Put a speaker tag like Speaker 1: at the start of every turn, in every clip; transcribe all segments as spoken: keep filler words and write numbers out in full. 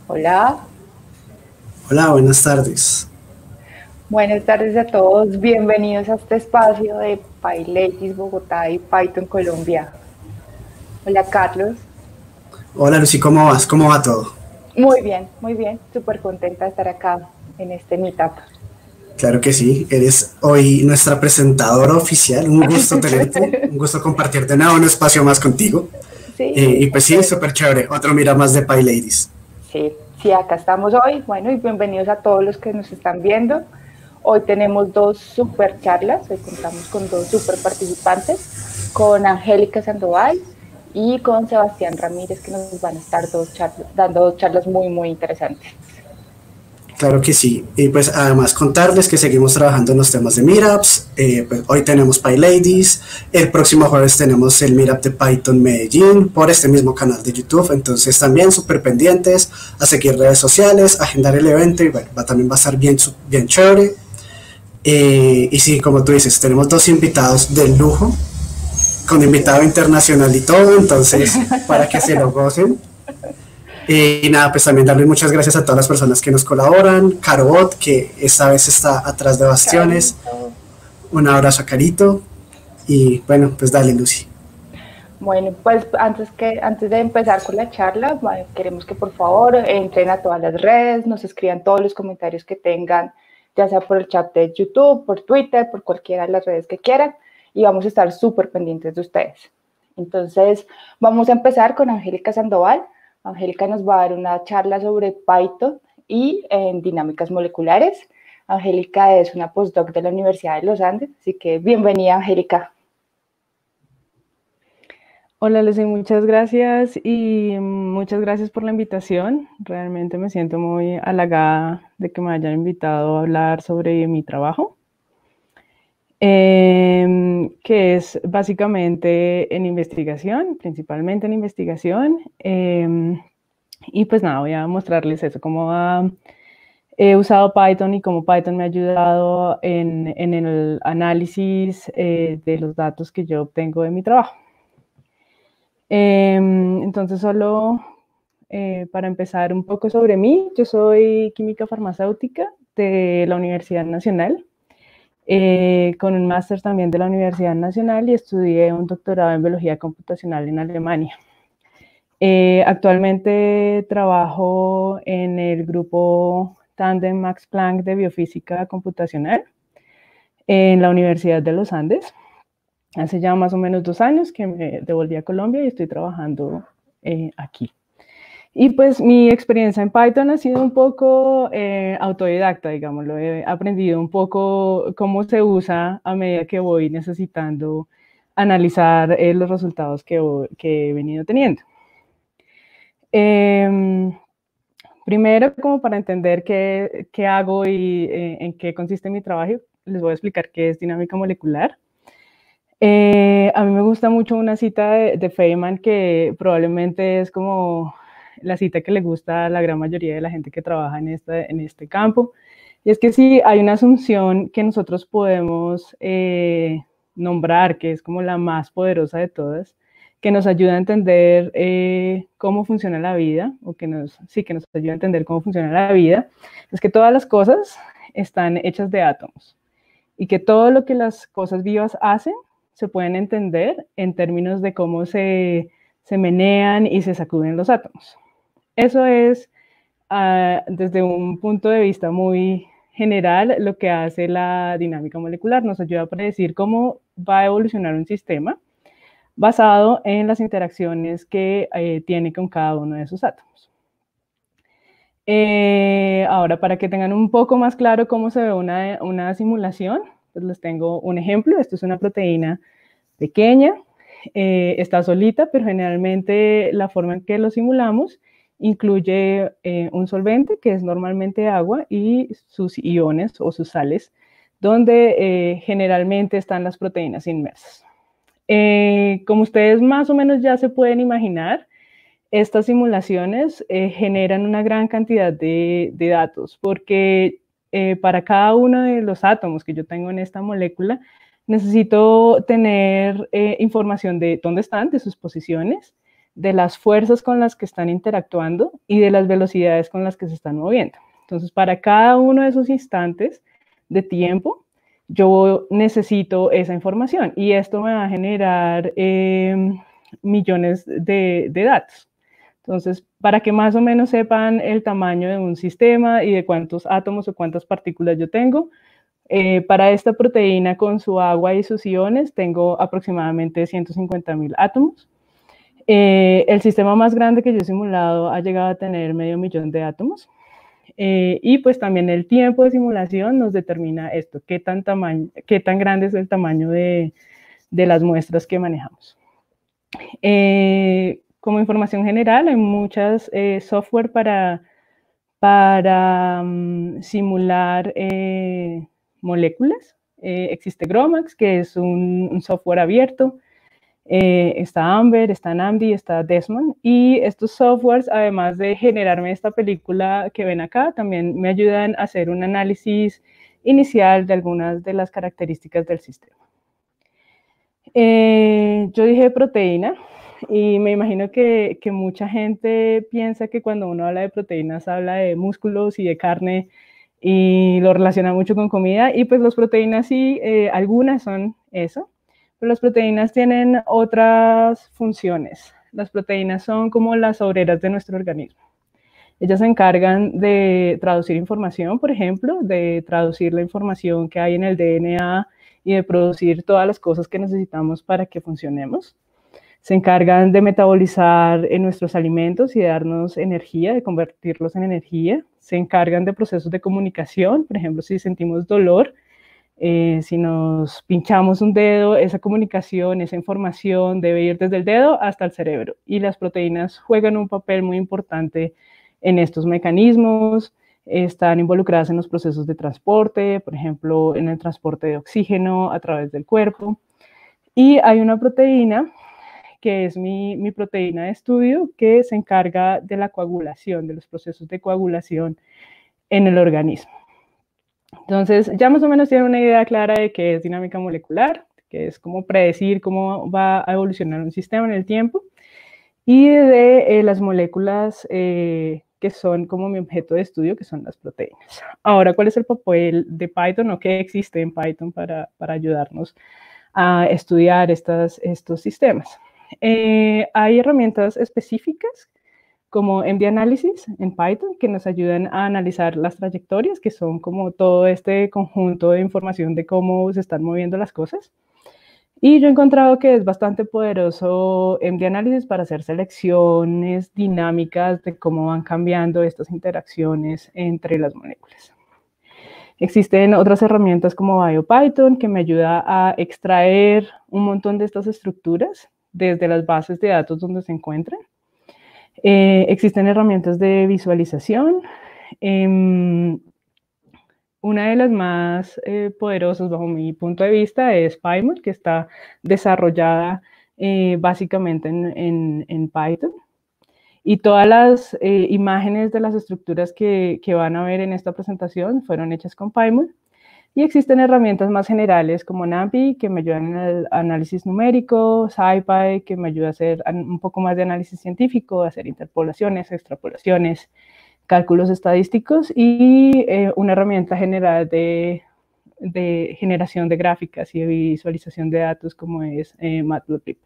Speaker 1: Hola,
Speaker 2: Hola, buenas tardes.
Speaker 1: buenas tardes a todos. Bienvenidos a este espacio de PyLatis Bogotá y Python Colombia. Hola, Carlos.
Speaker 2: Hola Lucy, ¿cómo vas? ¿Cómo va todo?
Speaker 1: Muy bien, muy bien. Súper contenta de estar acá en este meetup.
Speaker 2: Claro que sí, eres hoy nuestra presentadora oficial. Un gusto tenerte, un gusto compartir de nuevo un espacio más contigo. Eh,
Speaker 1: Sí,
Speaker 2: y
Speaker 1: qué
Speaker 2: pues sí,
Speaker 1: chévere.
Speaker 2: súper chévere. Otro mira más de Pie Ladies.
Speaker 1: Sí, sí, acá estamos hoy. Bueno, y bienvenidos a todos los que nos están viendo. Hoy tenemos dos super charlas. Hoy contamos con dos super participantes, con Angélica Sandoval y con Sebastián Ramírez, que nos van a estar dos charlas, dando dos charlas muy, muy interesantes.
Speaker 2: Claro que sí. Y pues además contarles que seguimos trabajando en los temas de meetups. Eh, pues hoy tenemos Pie Ladies. El próximo jueves tenemos el meetup de Python Medellín por este mismo canal de YouTube. Entonces también súper pendientes a seguir redes sociales, agendar el evento y bueno, va, también va a estar bien, bien chévere. Eh, y sí, como tú dices, tenemos dos invitados de lujo, con invitado internacional y todo, entonces para que se lo gocen. Eh, y nada, pues también darle muchas gracias a todas las personas que nos colaboran, Carobot, que esta vez está atrás de bastiones,
Speaker 1: Carito.
Speaker 2: un abrazo a Carito, y bueno, pues dale Lucy.
Speaker 1: Bueno, pues antes, que, antes de empezar con la charla, bueno, queremos que por favor entren a todas las redes, nos escriban todos los comentarios que tengan, ya sea por el chat de YouTube, por Twitter, por cualquiera de las redes que quieran, y vamos a estar súper pendientes de ustedes. Entonces, vamos a empezar con Angélica Sandoval. Angélica nos va a dar una charla sobre Python y en dinámicas moleculares. Angélica es una postdoc de la Universidad de los Andes, así que bienvenida, Angélica.
Speaker 3: Hola, Leslie, muchas gracias y muchas gracias por la invitación. Realmente me siento muy halagada de que me hayan invitado a hablar sobre mi trabajo, eh, que es básicamente en investigación, principalmente en investigación. Eh, y pues nada, voy a mostrarles eso, cómo ha, he usado Python y cómo Python me ha ayudado en, en el análisis eh, de los datos que yo obtengo de mi trabajo. Eh, entonces, solo eh, para empezar un poco sobre mí, yo soy química farmacéutica de la Universidad Nacional, eh, con un máster también de la Universidad Nacional y estudié un doctorado en biología computacional en Alemania. Eh, actualmente trabajo en el grupo Tandem Max Planck de Biofísica Computacional en la Universidad de los Andes. Hace ya más o menos dos años que me devolví a Colombia y estoy trabajando eh, aquí. Y pues mi experiencia en Python ha sido un poco eh, autodidacta, digámoslo. He aprendido un poco cómo se usa a medida que voy necesitando analizar eh, los resultados que, que, he venido teniendo. Eh, primero, como para entender qué, qué hago y eh, en qué consiste mi trabajo, les voy a explicar qué es dinámica molecular. Eh, a mí me gusta mucho una cita de, de Feynman que probablemente es como la cita que le gusta a la gran mayoría de la gente que trabaja en este, en este campo. Y es que sí, hay una asunción que nosotros podemos eh, nombrar, que es como la más poderosa de todas, que nos ayuda a entender eh, cómo funciona la vida, o que nos, sí, que nos ayuda a entender cómo funciona la vida, es que todas las cosas están hechas de átomos y que todo lo que las cosas vivas hacen se pueden entender en términos de cómo se, se menean y se sacuden los átomos. Eso es, uh, desde un punto de vista muy general, lo que hace la dinámica molecular. Nos ayuda a predecir cómo va a evolucionar un sistema basado en las interacciones que eh, tiene con cada uno de esos átomos. Eh, ahora, para que tengan un poco más claro cómo se ve una, una simulación, pues les tengo un ejemplo. Esto es una proteína pequeña, eh, está solita, pero generalmente la forma en que lo simulamos incluye eh, un solvente, que es normalmente agua, y sus iones o sus sales, donde eh, generalmente están las proteínas inmersas. Eh, como ustedes más o menos ya se pueden imaginar, estas simulaciones eh, generan una gran cantidad de, de datos, porque eh, para cada uno de los átomos que yo tengo en esta molécula, necesito tener eh, información de dónde están, de sus posiciones, de las fuerzas con las que están interactuando y de las velocidades con las que se están moviendo. Entonces, para cada uno de esos instantes de tiempo, yo necesito esa información y esto me va a generar eh, millones de, de datos. Entonces, para que más o menos sepan el tamaño de un sistema y de cuántos átomos o cuántas partículas yo tengo, eh, para esta proteína con su agua y sus iones tengo aproximadamente ciento cincuenta mil átomos. Eh, el sistema más grande que yo he simulado ha llegado a tener medio millón de átomos. Eh, y pues también el tiempo de simulación nos determina esto, qué tan, tamaño, qué tan grande es el tamaño de, de las muestras que manejamos. Eh, como información general, hay muchas eh, software para, para um, simular eh, moléculas. Eh, existe GROMACS, que es un, un software abierto. Eh, está Amber, está NAMD, está Desmond, y estos softwares, además de generarme esta película que ven acá, también me ayudan a hacer un análisis inicial de algunas de las características del sistema. Eh, yo dije proteína, y me imagino que, que mucha gente piensa que cuando uno habla de proteínas habla de músculos y de carne, y lo relaciona mucho con comida, y pues las proteínas sí, eh, algunas son eso. Pero las proteínas tienen otras funciones. Las proteínas son como las obreras de nuestro organismo. Ellas se encargan de traducir información, por ejemplo, de traducir la información que hay en el D N A y de producir todas las cosas que necesitamos para que funcionemos. Se encargan de metabolizar en nuestros alimentos y de darnos energía, de convertirlos en energía. Se encargan de procesos de comunicación, por ejemplo, si sentimos dolor, Eh, si nos pinchamos un dedo, esa comunicación, esa información debe ir desde el dedo hasta el cerebro. Y las proteínas juegan un papel muy importante en estos mecanismos. Están involucradas en los procesos de transporte, por ejemplo, en el transporte de oxígeno a través del cuerpo. Y hay una proteína, que es mi, mi proteína de estudio, que se encarga de la coagulación, de los procesos de coagulación en el organismo. Entonces, ya más o menos tienen una idea clara de qué es dinámica molecular, que es cómo predecir cómo va a evolucionar un sistema en el tiempo, y de eh, las moléculas eh, que son como mi objeto de estudio, que son las proteínas. Ahora, ¿cuál es el papel de Python o qué existe en Python para, para ayudarnos a estudiar estas, estos sistemas? Eh, hay herramientas específicas como M D Analysis en Python, que nos ayudan a analizar las trayectorias, que son como todo este conjunto de información de cómo se están moviendo las cosas. Y yo he encontrado que es bastante poderoso M D Analysis para hacer selecciones dinámicas de cómo van cambiando estas interacciones entre las moléculas. Existen otras herramientas como BioPython, que me ayuda a extraer un montón de estas estructuras desde las bases de datos donde se encuentran. Eh, existen herramientas de visualización. Eh, una de las más eh, poderosas bajo mi punto de vista es PyMol, que está desarrollada eh, básicamente en, en, en Python. Y todas las eh, imágenes de las estructuras que, que van a ver en esta presentación fueron hechas con PyMol. Y existen herramientas más generales como NumPy, que me ayudan en el análisis numérico, SciPy, que me ayuda a hacer un poco más de análisis científico, a hacer interpolaciones, extrapolaciones, cálculos estadísticos, y eh, una herramienta general de, de generación de gráficas y de visualización de datos como es eh, Matplotlib.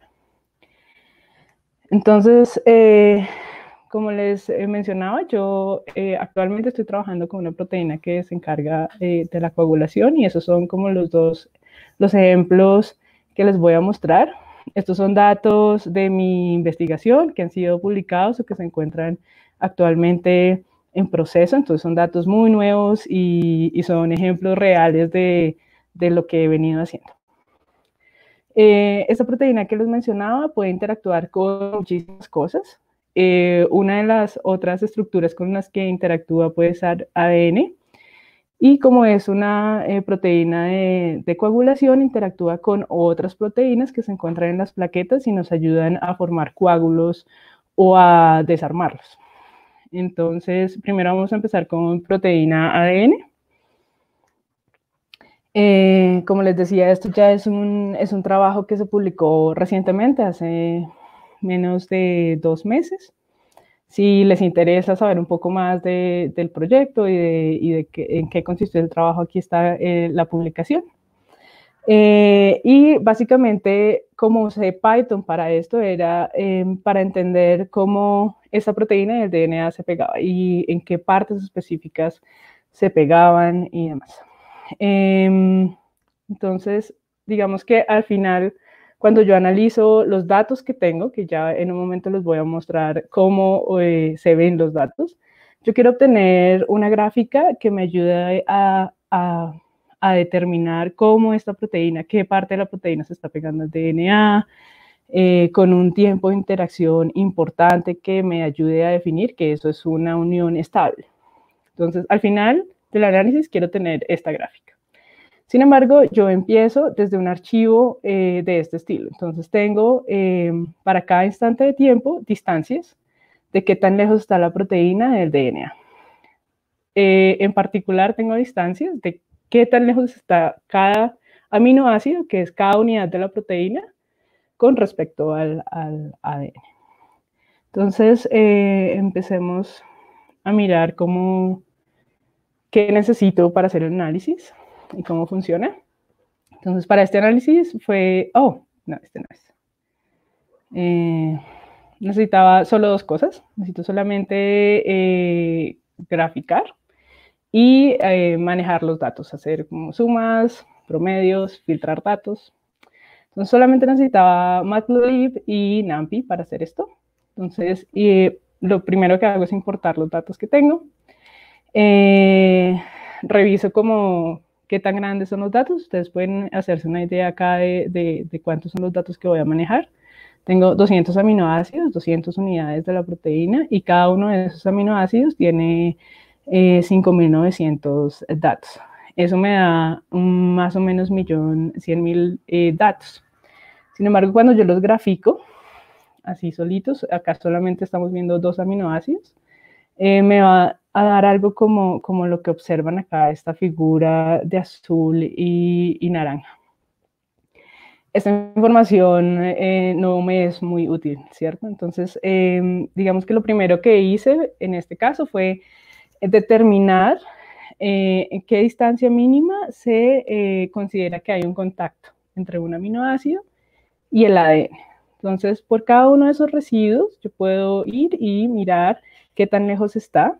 Speaker 3: Entonces, eh, como les mencionaba, yo eh, actualmente estoy trabajando con una proteína que se encarga eh, de la coagulación, y esos son como los dos los ejemplos que les voy a mostrar. Estos son datos de mi investigación que han sido publicados o que se encuentran actualmente en proceso. Entonces son datos muy nuevos y, y son ejemplos reales de, de lo que he venido haciendo. Eh, esta proteína que les mencionaba puede interactuar con muchísimas cosas. Eh, una de las otras estructuras con las que interactúa puede ser A D N, y como es una eh, proteína de, de coagulación, interactúa con otras proteínas que se encuentran en las plaquetas y nos ayudan a formar coágulos o a desarmarlos. Entonces, primero vamos a empezar con proteína A D N. Eh, como les decía, esto ya es un, es un trabajo que se publicó recientemente, hace menos de dos meses. Si les interesa saber un poco más de, del proyecto y, de, y de que, en qué consistió el trabajo, aquí está eh, la publicación. Eh, y básicamente, como usé Python para esto, era eh, para entender cómo esa proteína del D N A se pegaba y en qué partes específicas se pegaban y demás. Eh, entonces, digamos que al final, cuando yo analizo los datos que tengo, que ya en un momento les voy a mostrar cómo eh, se ven los datos, yo quiero obtener una gráfica que me ayude a, a, a determinar cómo esta proteína, qué parte de la proteína se está pegando al D N A, eh, con un tiempo de interacción importante que me ayude a definir que eso es una unión estable. Entonces, al final del análisis quiero tener esta gráfica. Sin embargo, yo empiezo desde un archivo eh, de este estilo. Entonces tengo eh, para cada instante de tiempo distancias de qué tan lejos está la proteína del D N A. Eh, en particular tengo distancias de qué tan lejos está cada aminoácido, que es cada unidad de la proteína, con respecto al, al A D N. Entonces eh, empecemos a mirar cómo, qué necesito para hacer el análisis y cómo funciona. Entonces, para este análisis fue... Oh, no, este no es. Eh, necesitaba solo dos cosas. Necesito solamente eh, graficar y eh, manejar los datos, hacer como sumas, promedios, filtrar datos. Entonces, solamente necesitaba Matplotlib y NumPy para hacer esto. Entonces, eh, lo primero que hago es importar los datos que tengo. Eh, reviso como qué tan grandes son los datos. Ustedes pueden hacerse una idea acá de, de, de cuántos son los datos que voy a manejar. Tengo doscientos aminoácidos, doscientas unidades de la proteína, y cada uno de esos aminoácidos tiene eh, cinco mil novecientos datos. Eso me da un, más o menos un millón cien mil eh, datos. Sin embargo, cuando yo los grafico, así solitos, acá solamente estamos viendo dos aminoácidos, eh, me va a dar algo como, como lo que observan acá, esta figura de azul y, y naranja. Esta información eh, no me es muy útil, ¿cierto? Entonces, eh, digamos que lo primero que hice en este caso fue determinar eh, en qué distancia mínima se eh, considera que hay un contacto entre un aminoácido y el A D N. Entonces, por cada uno de esos residuos, yo puedo ir y mirar qué tan lejos está.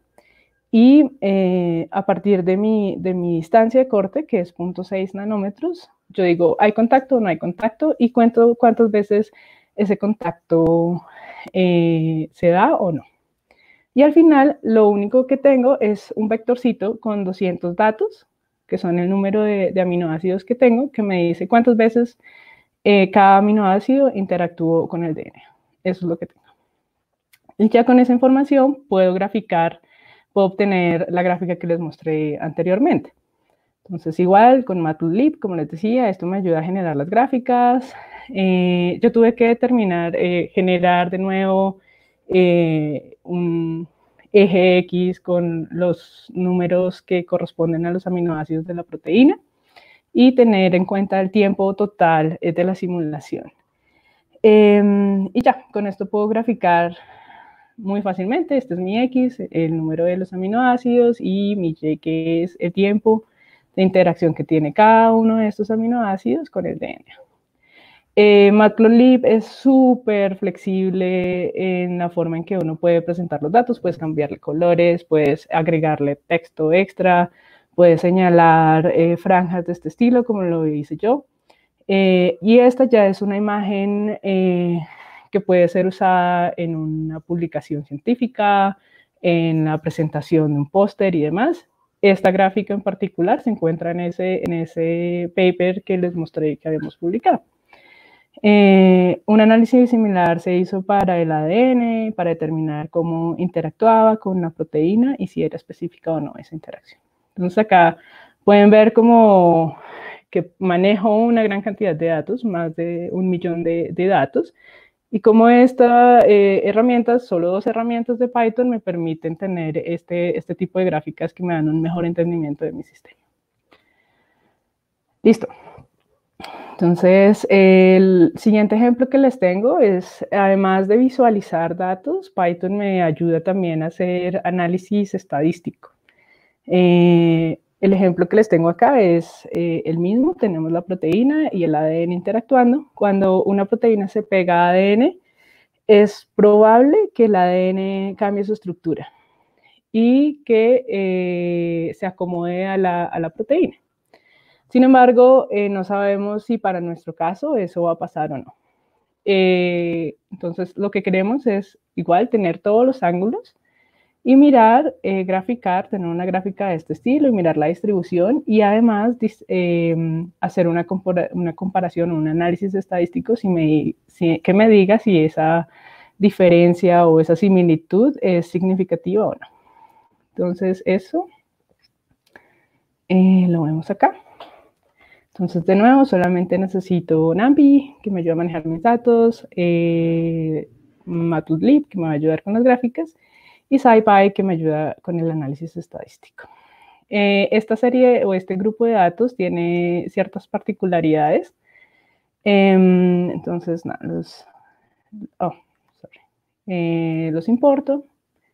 Speaker 3: Y eh, a partir de mi, de mi distancia de corte, que es cero punto seis nanómetros, yo digo, ¿hay contacto o no hay contacto? Y cuento cuántas veces ese contacto eh, se da o no. Y al final, lo único que tengo es un vectorcito con doscientos datos, que son el número de, de aminoácidos que tengo, que me dice cuántas veces eh, cada aminoácido interactuó con el D N A. Eso es lo que tengo. Y ya con esa información puedo graficar, puedo obtener la gráfica que les mostré anteriormente. Entonces, igual con Matplotlib, como les decía, esto me ayuda a generar las gráficas. Eh, yo tuve que determinar, eh, generar de nuevo eh, un eje X con los números que corresponden a los aminoácidos de la proteína y tener en cuenta el tiempo total de la simulación. Eh, y ya, con esto puedo graficar muy fácilmente. Este es mi X, el número de los aminoácidos, y mi Y, que es el tiempo de interacción que tiene cada uno de estos aminoácidos con el D N A. Eh, Matplotlib es súper flexible en la forma en que uno puede presentar los datos. Puedes cambiarle colores, puedes agregarle texto extra, puedes señalar eh, franjas de este estilo, como lo hice yo. Eh, y esta ya es una imagen eh, que puede ser usada en una publicación científica, en la presentación de un póster y demás. Esta gráfica en particular se encuentra en ese, en ese paper que les mostré que habíamos publicado. Eh, un análisis similar se hizo para el A D N, para determinar cómo interactuaba con una proteína y si era específica o no esa interacción. Entonces acá pueden ver como que manejo una gran cantidad de datos, más de un millón de, de datos, y como estas eh, herramientas, solo dos herramientas de Python, me permiten tener este, este tipo de gráficas que me dan un mejor entendimiento de mi sistema. Listo. Entonces, el siguiente ejemplo que les tengo es, además de visualizar datos, Python me ayuda también a hacer análisis estadístico. Eh, el ejemplo que les tengo acá es eh, el mismo. Tenemos la proteína y el A D N interactuando. Cuando una proteína se pega a A D N, es probable que el A D N cambie su estructura y que eh, se acomode a la, a la proteína. Sin embargo, eh, no sabemos si para nuestro caso eso va a pasar o no. Eh, entonces, lo que queremos es igual tener todos los ángulos y mirar, eh, graficar, tener una gráfica de este estilo y mirar la distribución y además eh, hacer una, compara una comparación, un análisis estadístico si me, si, que me diga si esa diferencia o esa similitud es significativa o no. Entonces, eso eh, lo vemos acá. Entonces, de nuevo, solamente necesito NumPy, que me ayude a manejar mis datos, eh, Matplotlib, que me va a ayudar con las gráficas, y SciPy, que me ayuda con el análisis estadístico. Eh, esta serie o este grupo de datos tiene ciertas particularidades. Eh, entonces, nada, los, oh, sorry. Eh, los importo.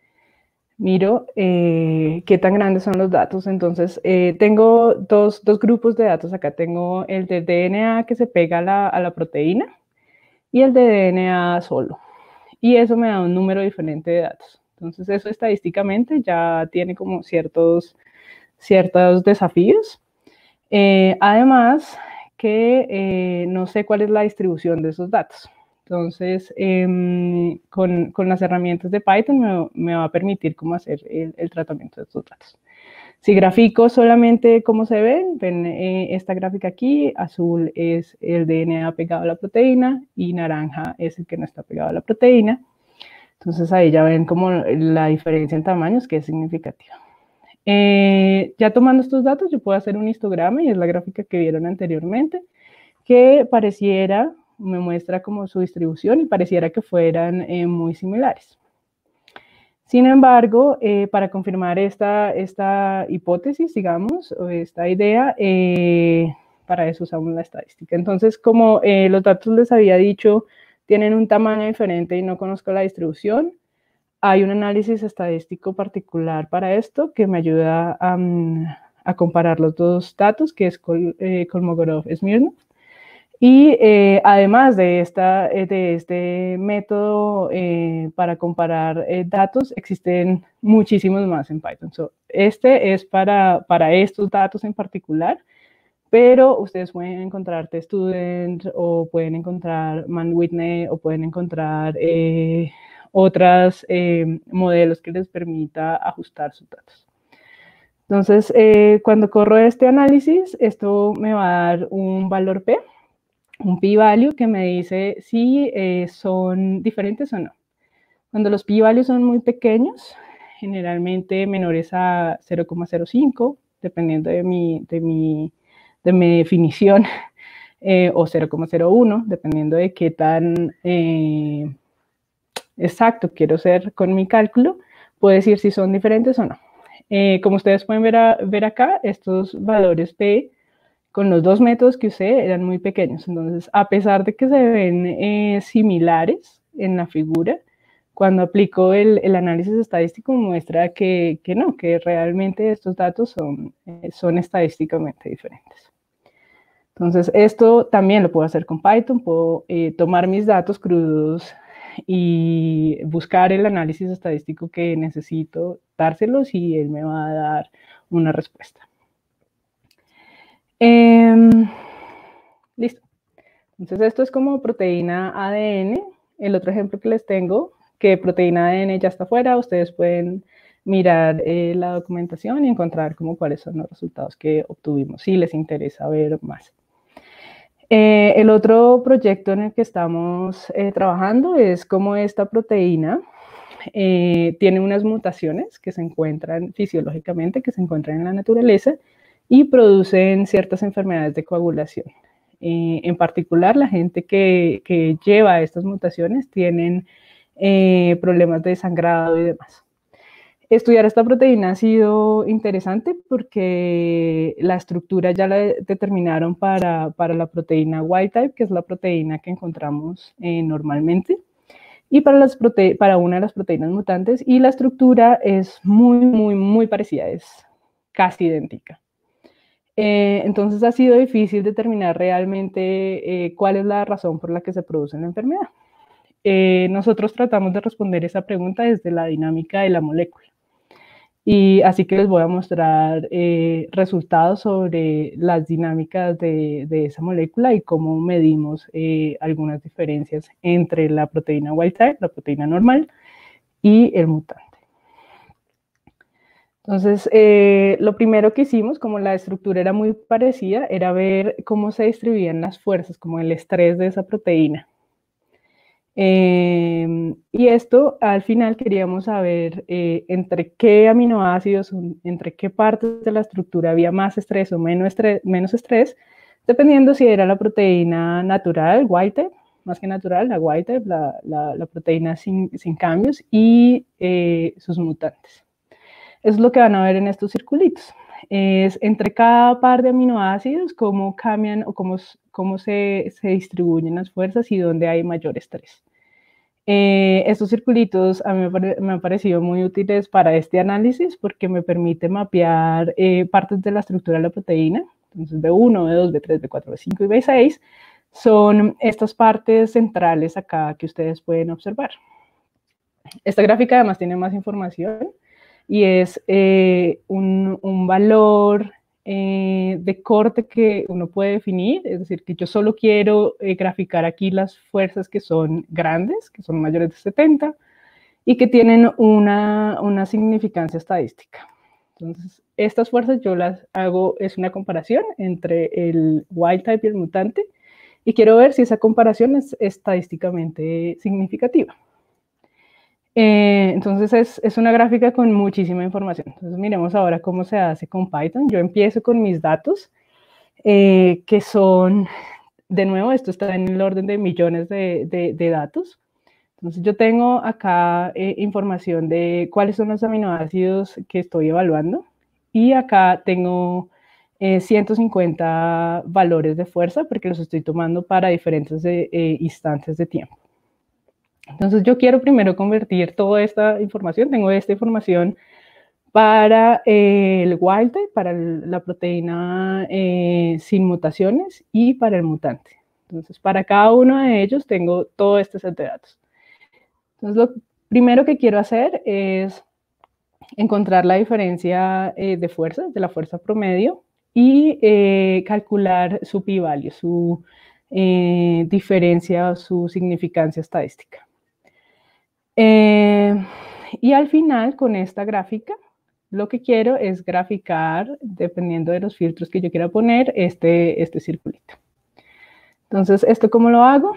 Speaker 3: Miro eh, qué tan grandes son los datos. Entonces, eh, tengo dos, dos grupos de datos acá. Tengo el de D N A que se pega a la, a la proteína y el de D N A solo. Y eso me da un número diferente de datos. Entonces, eso estadísticamente ya tiene como ciertos, ciertos desafíos. Eh, además, que eh, no sé cuál es la distribución de esos datos. Entonces, eh, con, con las herramientas de Python me, me va a permitir cómo hacer el, el tratamiento de estos datos. Si grafico solamente cómo se ven, ven eh, esta gráfica aquí, azul es el D N A pegado a la proteína y naranja es el que no está pegado a la proteína. Entonces ahí ya ven como la diferencia en tamaños que es significativa. Eh, ya tomando estos datos yo puedo hacer un histograma y es la gráfica que vieron anteriormente que pareciera, me muestra como su distribución y pareciera que fueran eh, muy similares. Sin embargo, eh, para confirmar esta, esta hipótesis, digamos, o esta idea, eh, para eso usamos la estadística. Entonces, como eh, los datos les había dicho, tienen un tamaño diferente y no conozco la distribución, hay un análisis estadístico particular para esto que me ayuda a, a comparar los dos datos, que es Kol, eh, Kolmogorov-Smirnov. Y eh, además de, esta, de este método eh, para comparar eh, datos, existen muchísimos más en Python. So, este es para, para estos datos en particular, pero ustedes pueden encontrar TestStudent o pueden encontrar ManWhitney o pueden encontrar eh, otros eh, modelos que les permita ajustar sus datos. Entonces, eh, cuando corro este análisis, esto me va a dar un valor P, un p-value que me dice si eh, son diferentes o no. Cuando los p-values son muy pequeños, generalmente menores a cero coma cero cinco, dependiendo de mi, de mi, de mi definición, eh, o cero coma cero uno, dependiendo de qué tan eh, exacto quiero ser con mi cálculo, puedo decir si son diferentes o no. Eh, como ustedes pueden ver, a, ver acá, estos valores P con los dos métodos que usé eran muy pequeños. Entonces, a pesar de que se ven eh, similares en la figura, cuando aplico el, el análisis estadístico muestra que, que no, que realmente estos datos son, eh, son estadísticamente diferentes. Entonces, esto también lo puedo hacer con Python. Puedo eh, tomar mis datos crudos y buscar el análisis estadístico que necesito, dárselos y él me va a dar una respuesta. Eh, listo. Entonces esto es como proteína A D N. El otro ejemplo que les tengo, que proteína A D N ya está fuera, ustedes pueden mirar eh, la documentación y encontrar como cuáles son los resultados que obtuvimos, si les interesa ver más. Eh, el otro proyecto en el que estamos eh, trabajando es cómo esta proteína eh, tiene unas mutaciones que se encuentran fisiológicamente, que se encuentran en la naturaleza, y producen ciertas enfermedades de coagulación. Eh, en particular, la gente que, que lleva estas mutaciones tienen eh, problemas de sangrado y demás. Estudiar esta proteína ha sido interesante porque la estructura ya la determinaron para, para la proteína wild type, que es la proteína que encontramos eh, normalmente, y para, las prote para una de las proteínas mutantes, y la estructura es muy, muy, muy parecida, es casi idéntica. Eh, entonces ha sido difícil determinar realmente eh, cuál es la razón por la que se produce la enfermedad. Eh, nosotros tratamos de responder esa pregunta desde la dinámica de la molécula. Y así que les voy a mostrar eh, resultados sobre las dinámicas de, de esa molécula y cómo medimos eh, algunas diferencias entre la proteína wild type, la proteína normal, y el mutante. Entonces, eh, lo primero que hicimos, como la estructura era muy parecida, era ver cómo se distribuían las fuerzas, como el estrés de esa proteína. Eh, y esto, al final, queríamos saber eh, entre qué aminoácidos, entre qué partes de la estructura había más estrés o menos estrés, menos estrés, dependiendo si era la proteína natural, wild type, más que natural, la wild type, la, la, la proteína sin, sin cambios, y eh, sus mutantes. Eso es lo que van a ver en estos circulitos. Es entre cada par de aminoácidos, cómo cambian o cómo, cómo se, se distribuyen las fuerzas y dónde hay mayor estrés. Eh, estos circulitos a mí me, me han parecido muy útiles para este análisis porque me permite mapear eh, partes de la estructura de la proteína. Entonces, B uno, B dos, B tres, B cuatro, B cinco y B seis son estas partes centrales acá que ustedes pueden observar. Esta gráfica además tiene más información y es eh, un, un valor eh, de corte que uno puede definir, es decir, que yo solo quiero eh, graficar aquí las fuerzas que son grandes, que son mayores de setenta, y que tienen una, una significancia estadística. Entonces, estas fuerzas yo las hago, es una comparación entre el wild type y el mutante, y quiero ver si esa comparación es estadísticamente significativa. Eh, entonces es, es una gráfica con muchísima información. Entonces miremos ahora cómo se hace con Python. Yo empiezo con mis datos, eh, que son, de nuevo, esto está en el orden de millones de, de, de datos. Entonces yo tengo acá eh, información de cuáles son los aminoácidos que estoy evaluando. Y acá tengo eh, ciento cincuenta valores de fuerza porque los estoy tomando para diferentes eh, eh, instantes de tiempo. Entonces yo quiero primero convertir toda esta información, tengo esta información para eh, el wild type, para el, la proteína eh, sin mutaciones y para el mutante. Entonces para cada uno de ellos tengo todo este set de datos. Entonces lo primero que quiero hacer es encontrar la diferencia eh, de fuerzas, de la fuerza promedio, y eh, calcular su p-value, su eh, diferencia o su significancia estadística. Eh, y al final, con esta gráfica, lo que quiero es graficar, dependiendo de los filtros que yo quiera poner, este, este circulito. Entonces, ¿esto cómo lo hago?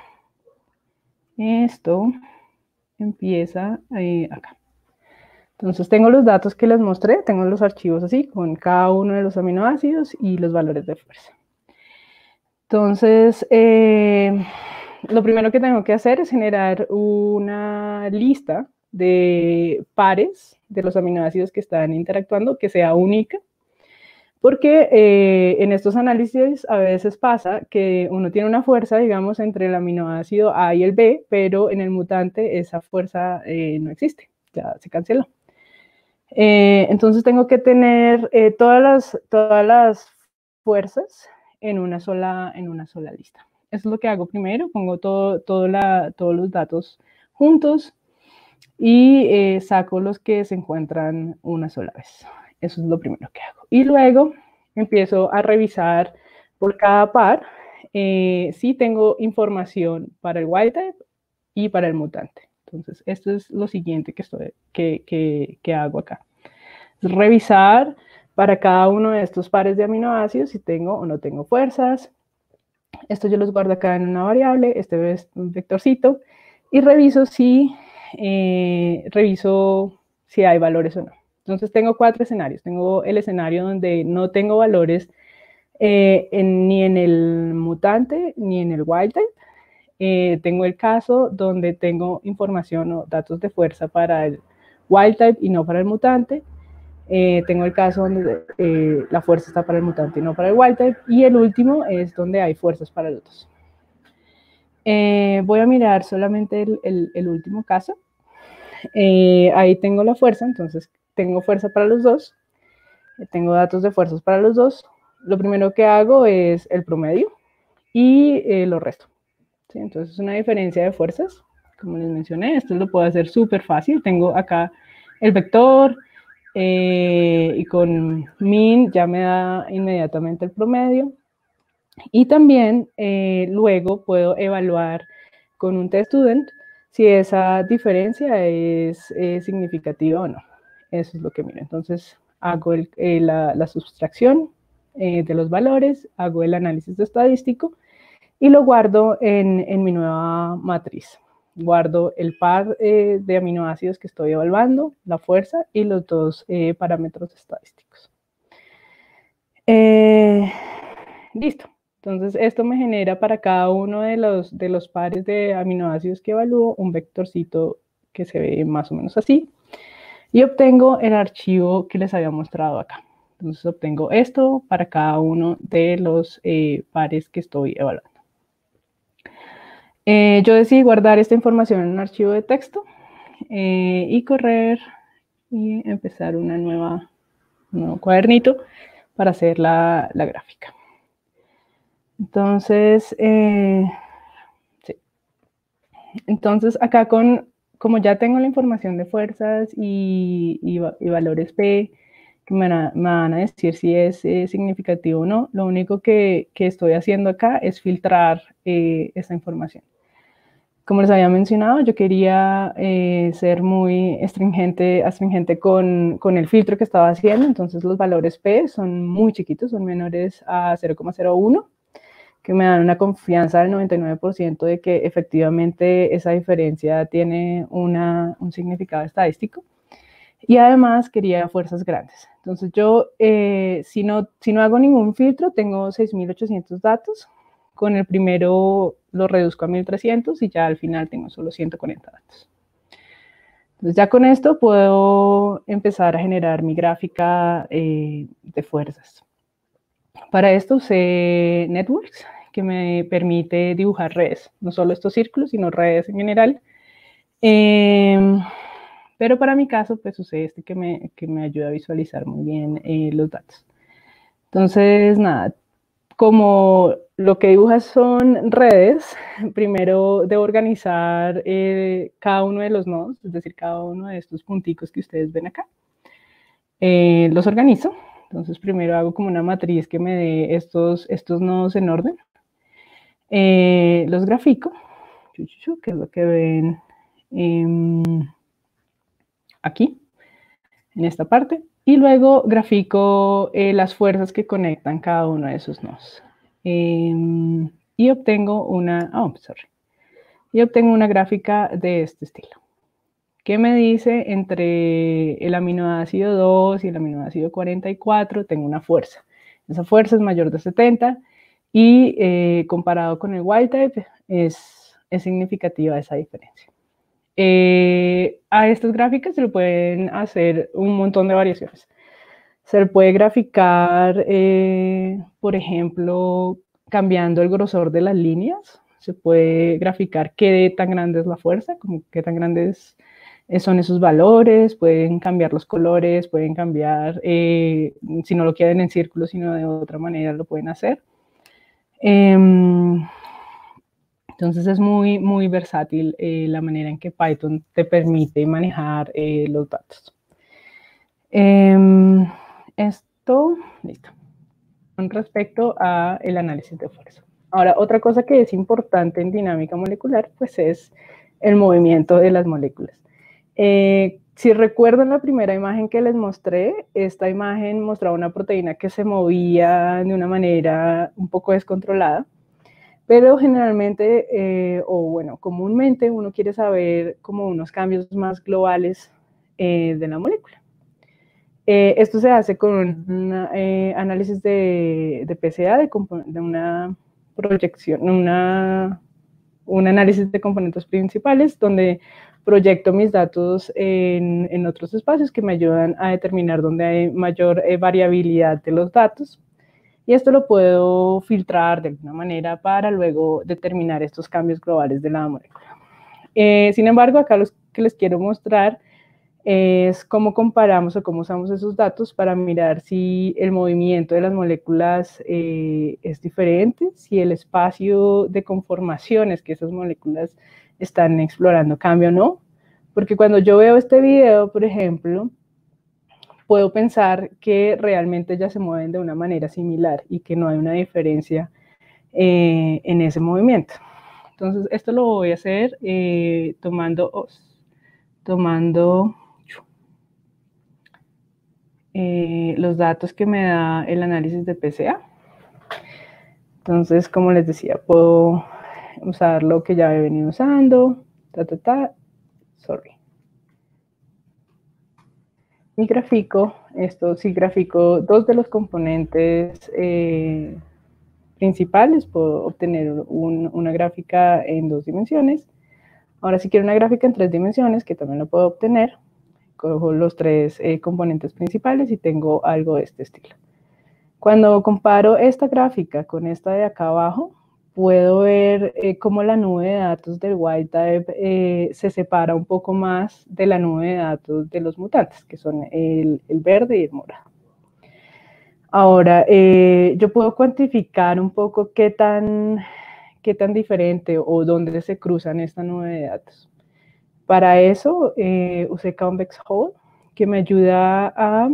Speaker 3: Esto empieza ahí, acá. Entonces, tengo los datos que les mostré, tengo los archivos así, con cada uno de los aminoácidos y los valores de fuerza. Entonces, eh, lo primero que tengo que hacer es generar una lista de pares de los aminoácidos que están interactuando, que sea única, porque eh, en estos análisis a veces pasa que uno tiene una fuerza, digamos, entre el aminoácido A y el B, pero en el mutante esa fuerza eh, no existe, ya se canceló. Eh, entonces tengo que tener eh, todas, las, todas las fuerzas en una sola, en una sola lista. Eso es lo que hago primero, pongo todo, todo la, todos los datos juntos y eh, saco los que se encuentran una sola vez. Eso es lo primero que hago. Y luego empiezo a revisar por cada par eh, si tengo información para el wild type y para el mutante. Entonces, esto es lo siguiente que, estoy, que, que, que hago acá. Es revisar para cada uno de estos pares de aminoácidos si tengo o no tengo fuerzas. Esto yo los guardo acá en una variable, este es un vectorcito, y reviso si, eh, reviso si hay valores o no. Entonces tengo cuatro escenarios. Tengo el escenario donde no tengo valores eh, en, ni en el mutante ni en el wild type. Eh, tengo el caso donde tengo información o datos de fuerza para el wild type y no para el mutante. Eh, tengo el caso donde eh, la fuerza está para el mutante y no para el wild type. Y el último es donde hay fuerzas para los dos. Eh, voy a mirar solamente el, el, el último caso. Eh, ahí tengo la fuerza, entonces tengo fuerza para los dos. Tengo datos de fuerzas para los dos. Lo primero que hago es el promedio y eh, lo resto. ¿Sí? Entonces es una diferencia de fuerzas. Como les mencioné, esto lo puedo hacer súper fácil. Tengo acá el vector eh, y con min ya me da inmediatamente el promedio. Y también eh, luego puedo evaluar con un test student si esa diferencia es eh, significativa o no. Eso es lo que miro. Entonces hago el, eh, la, la sustracción eh, de los valores, hago el análisis estadístico y lo guardo en, en mi nueva matriz. Guardo el par eh, de aminoácidos que estoy evaluando, la fuerza y los dos eh, parámetros estadísticos. Eh, listo. Entonces, esto me genera para cada uno de los, de los pares de aminoácidos que evalúo un vectorcito que se ve más o menos así. Y obtengo el archivo que les había mostrado acá. Entonces, obtengo esto para cada uno de los eh, pares que estoy evaluando. Eh, yo decidí guardar esta información en un archivo de texto eh, y correr y empezar una nueva, un nuevo cuadernito para hacer la, la gráfica. Entonces, eh, sí. Entonces acá con, como ya tengo la información de fuerzas y, y, y valores P, que me van, a, me van a decir si es eh, significativo o no, lo único que, que estoy haciendo acá es filtrar eh, esta información. Como les había mencionado, yo quería eh, ser muy astringente, astringente con, con el filtro que estaba haciendo, entonces los valores P son muy chiquitos, son menores a cero coma cero uno. Que me dan una confianza del noventa y nueve por ciento de que efectivamente esa diferencia tiene una, un significado estadístico. Y además quería fuerzas grandes. Entonces yo, eh, si, no, si no hago ningún filtro, tengo seis mil ochocientos datos. Con el primero lo reduzco a mil trescientos y ya al final tengo solo ciento cuarenta datos. Entonces ya con esto puedo empezar a generar mi gráfica eh, de fuerzas. Para esto usé Networks, que me permite dibujar redes, no solo estos círculos, sino redes en general. Eh, pero para mi caso, pues usé este que me, que me ayuda a visualizar muy bien eh, los datos. Entonces, nada, como lo que dibujas son redes, primero debo organizar eh, cada uno de los nodos, es decir, cada uno de estos punticos que ustedes ven acá. Eh, los organizo. Entonces, primero hago como una matriz que me dé estos, estos nodos en orden. Eh, los grafico, que es lo que ven eh, aquí, en esta parte. Y luego grafico eh, las fuerzas que conectan cada uno de esos nodos. Eh, y obtengo una, oh, sorry. Y obtengo una gráfica de este estilo. ¿Qué me dice entre el aminoácido dos y el aminoácido cuarenta y cuatro? Tengo una fuerza. Esa fuerza es mayor de setenta y eh, comparado con el wild type es, es significativa esa diferencia. Eh, a estas gráficas se le pueden hacer un montón de variaciones. Se le puede graficar, eh, por ejemplo, cambiando el grosor de las líneas. Se puede graficar qué tan grande es la fuerza, como qué tan grande es son esos valores, pueden cambiar los colores, pueden cambiar, eh, si no lo quieren en círculo, sino de otra manera lo pueden hacer. Eh, entonces es muy, muy versátil eh, la manera en que Python te permite manejar eh, los datos. Eh, esto, listo. Con respecto al análisis de fuerza. Ahora, otra cosa que es importante en dinámica molecular, pues es el movimiento de las moléculas. Eh, si recuerdan la primera imagen que les mostré, esta imagen mostraba una proteína que se movía de una manera un poco descontrolada, pero generalmente, eh, o bueno, comúnmente uno quiere saber como unos cambios más globales eh, de la molécula. Eh, esto se hace con un eh, análisis de, de P C A, de, de una proyección, una un análisis de componentes principales donde proyecto mis datos en, en otros espacios que me ayudan a determinar dónde hay mayor eh, variabilidad de los datos. Y esto lo puedo filtrar de alguna manera para luego determinar estos cambios globales de la molécula. Eh, sin embargo, acá lo que les quiero mostrar es cómo comparamos o cómo usamos esos datos para mirar si el movimiento de las moléculas eh, es diferente, si el espacio de conformaciones que esas moléculas están explorando cambia o no. Porque cuando yo veo este video, por ejemplo, puedo pensar que realmente ellas se mueven de una manera similar y que no hay una diferencia eh, en ese movimiento. Entonces, esto lo voy a hacer eh, tomando, oh, tomando eh, los datos que me da el análisis de P C A. Entonces, como les decía, puedo usar lo que ya he venido usando, ta, ta, ta, sorry. Y grafico, esto sí grafico dos de los componentes eh, principales, puedo obtener un, una gráfica en dos dimensiones. Ahora si quiero una gráfica en tres dimensiones, que también lo puedo obtener, cojo los tres eh, componentes principales y tengo algo de este estilo. Cuando comparo esta gráfica con esta de acá abajo, puedo ver eh, cómo la nube de datos del wild type eh, se separa un poco más de la nube de datos de los mutantes, que son el, el verde y el morado. Ahora, eh, yo puedo cuantificar un poco qué tan, qué tan diferente o dónde se cruzan esta nube de datos. Para eso eh, usé Convex Hull, que me ayuda a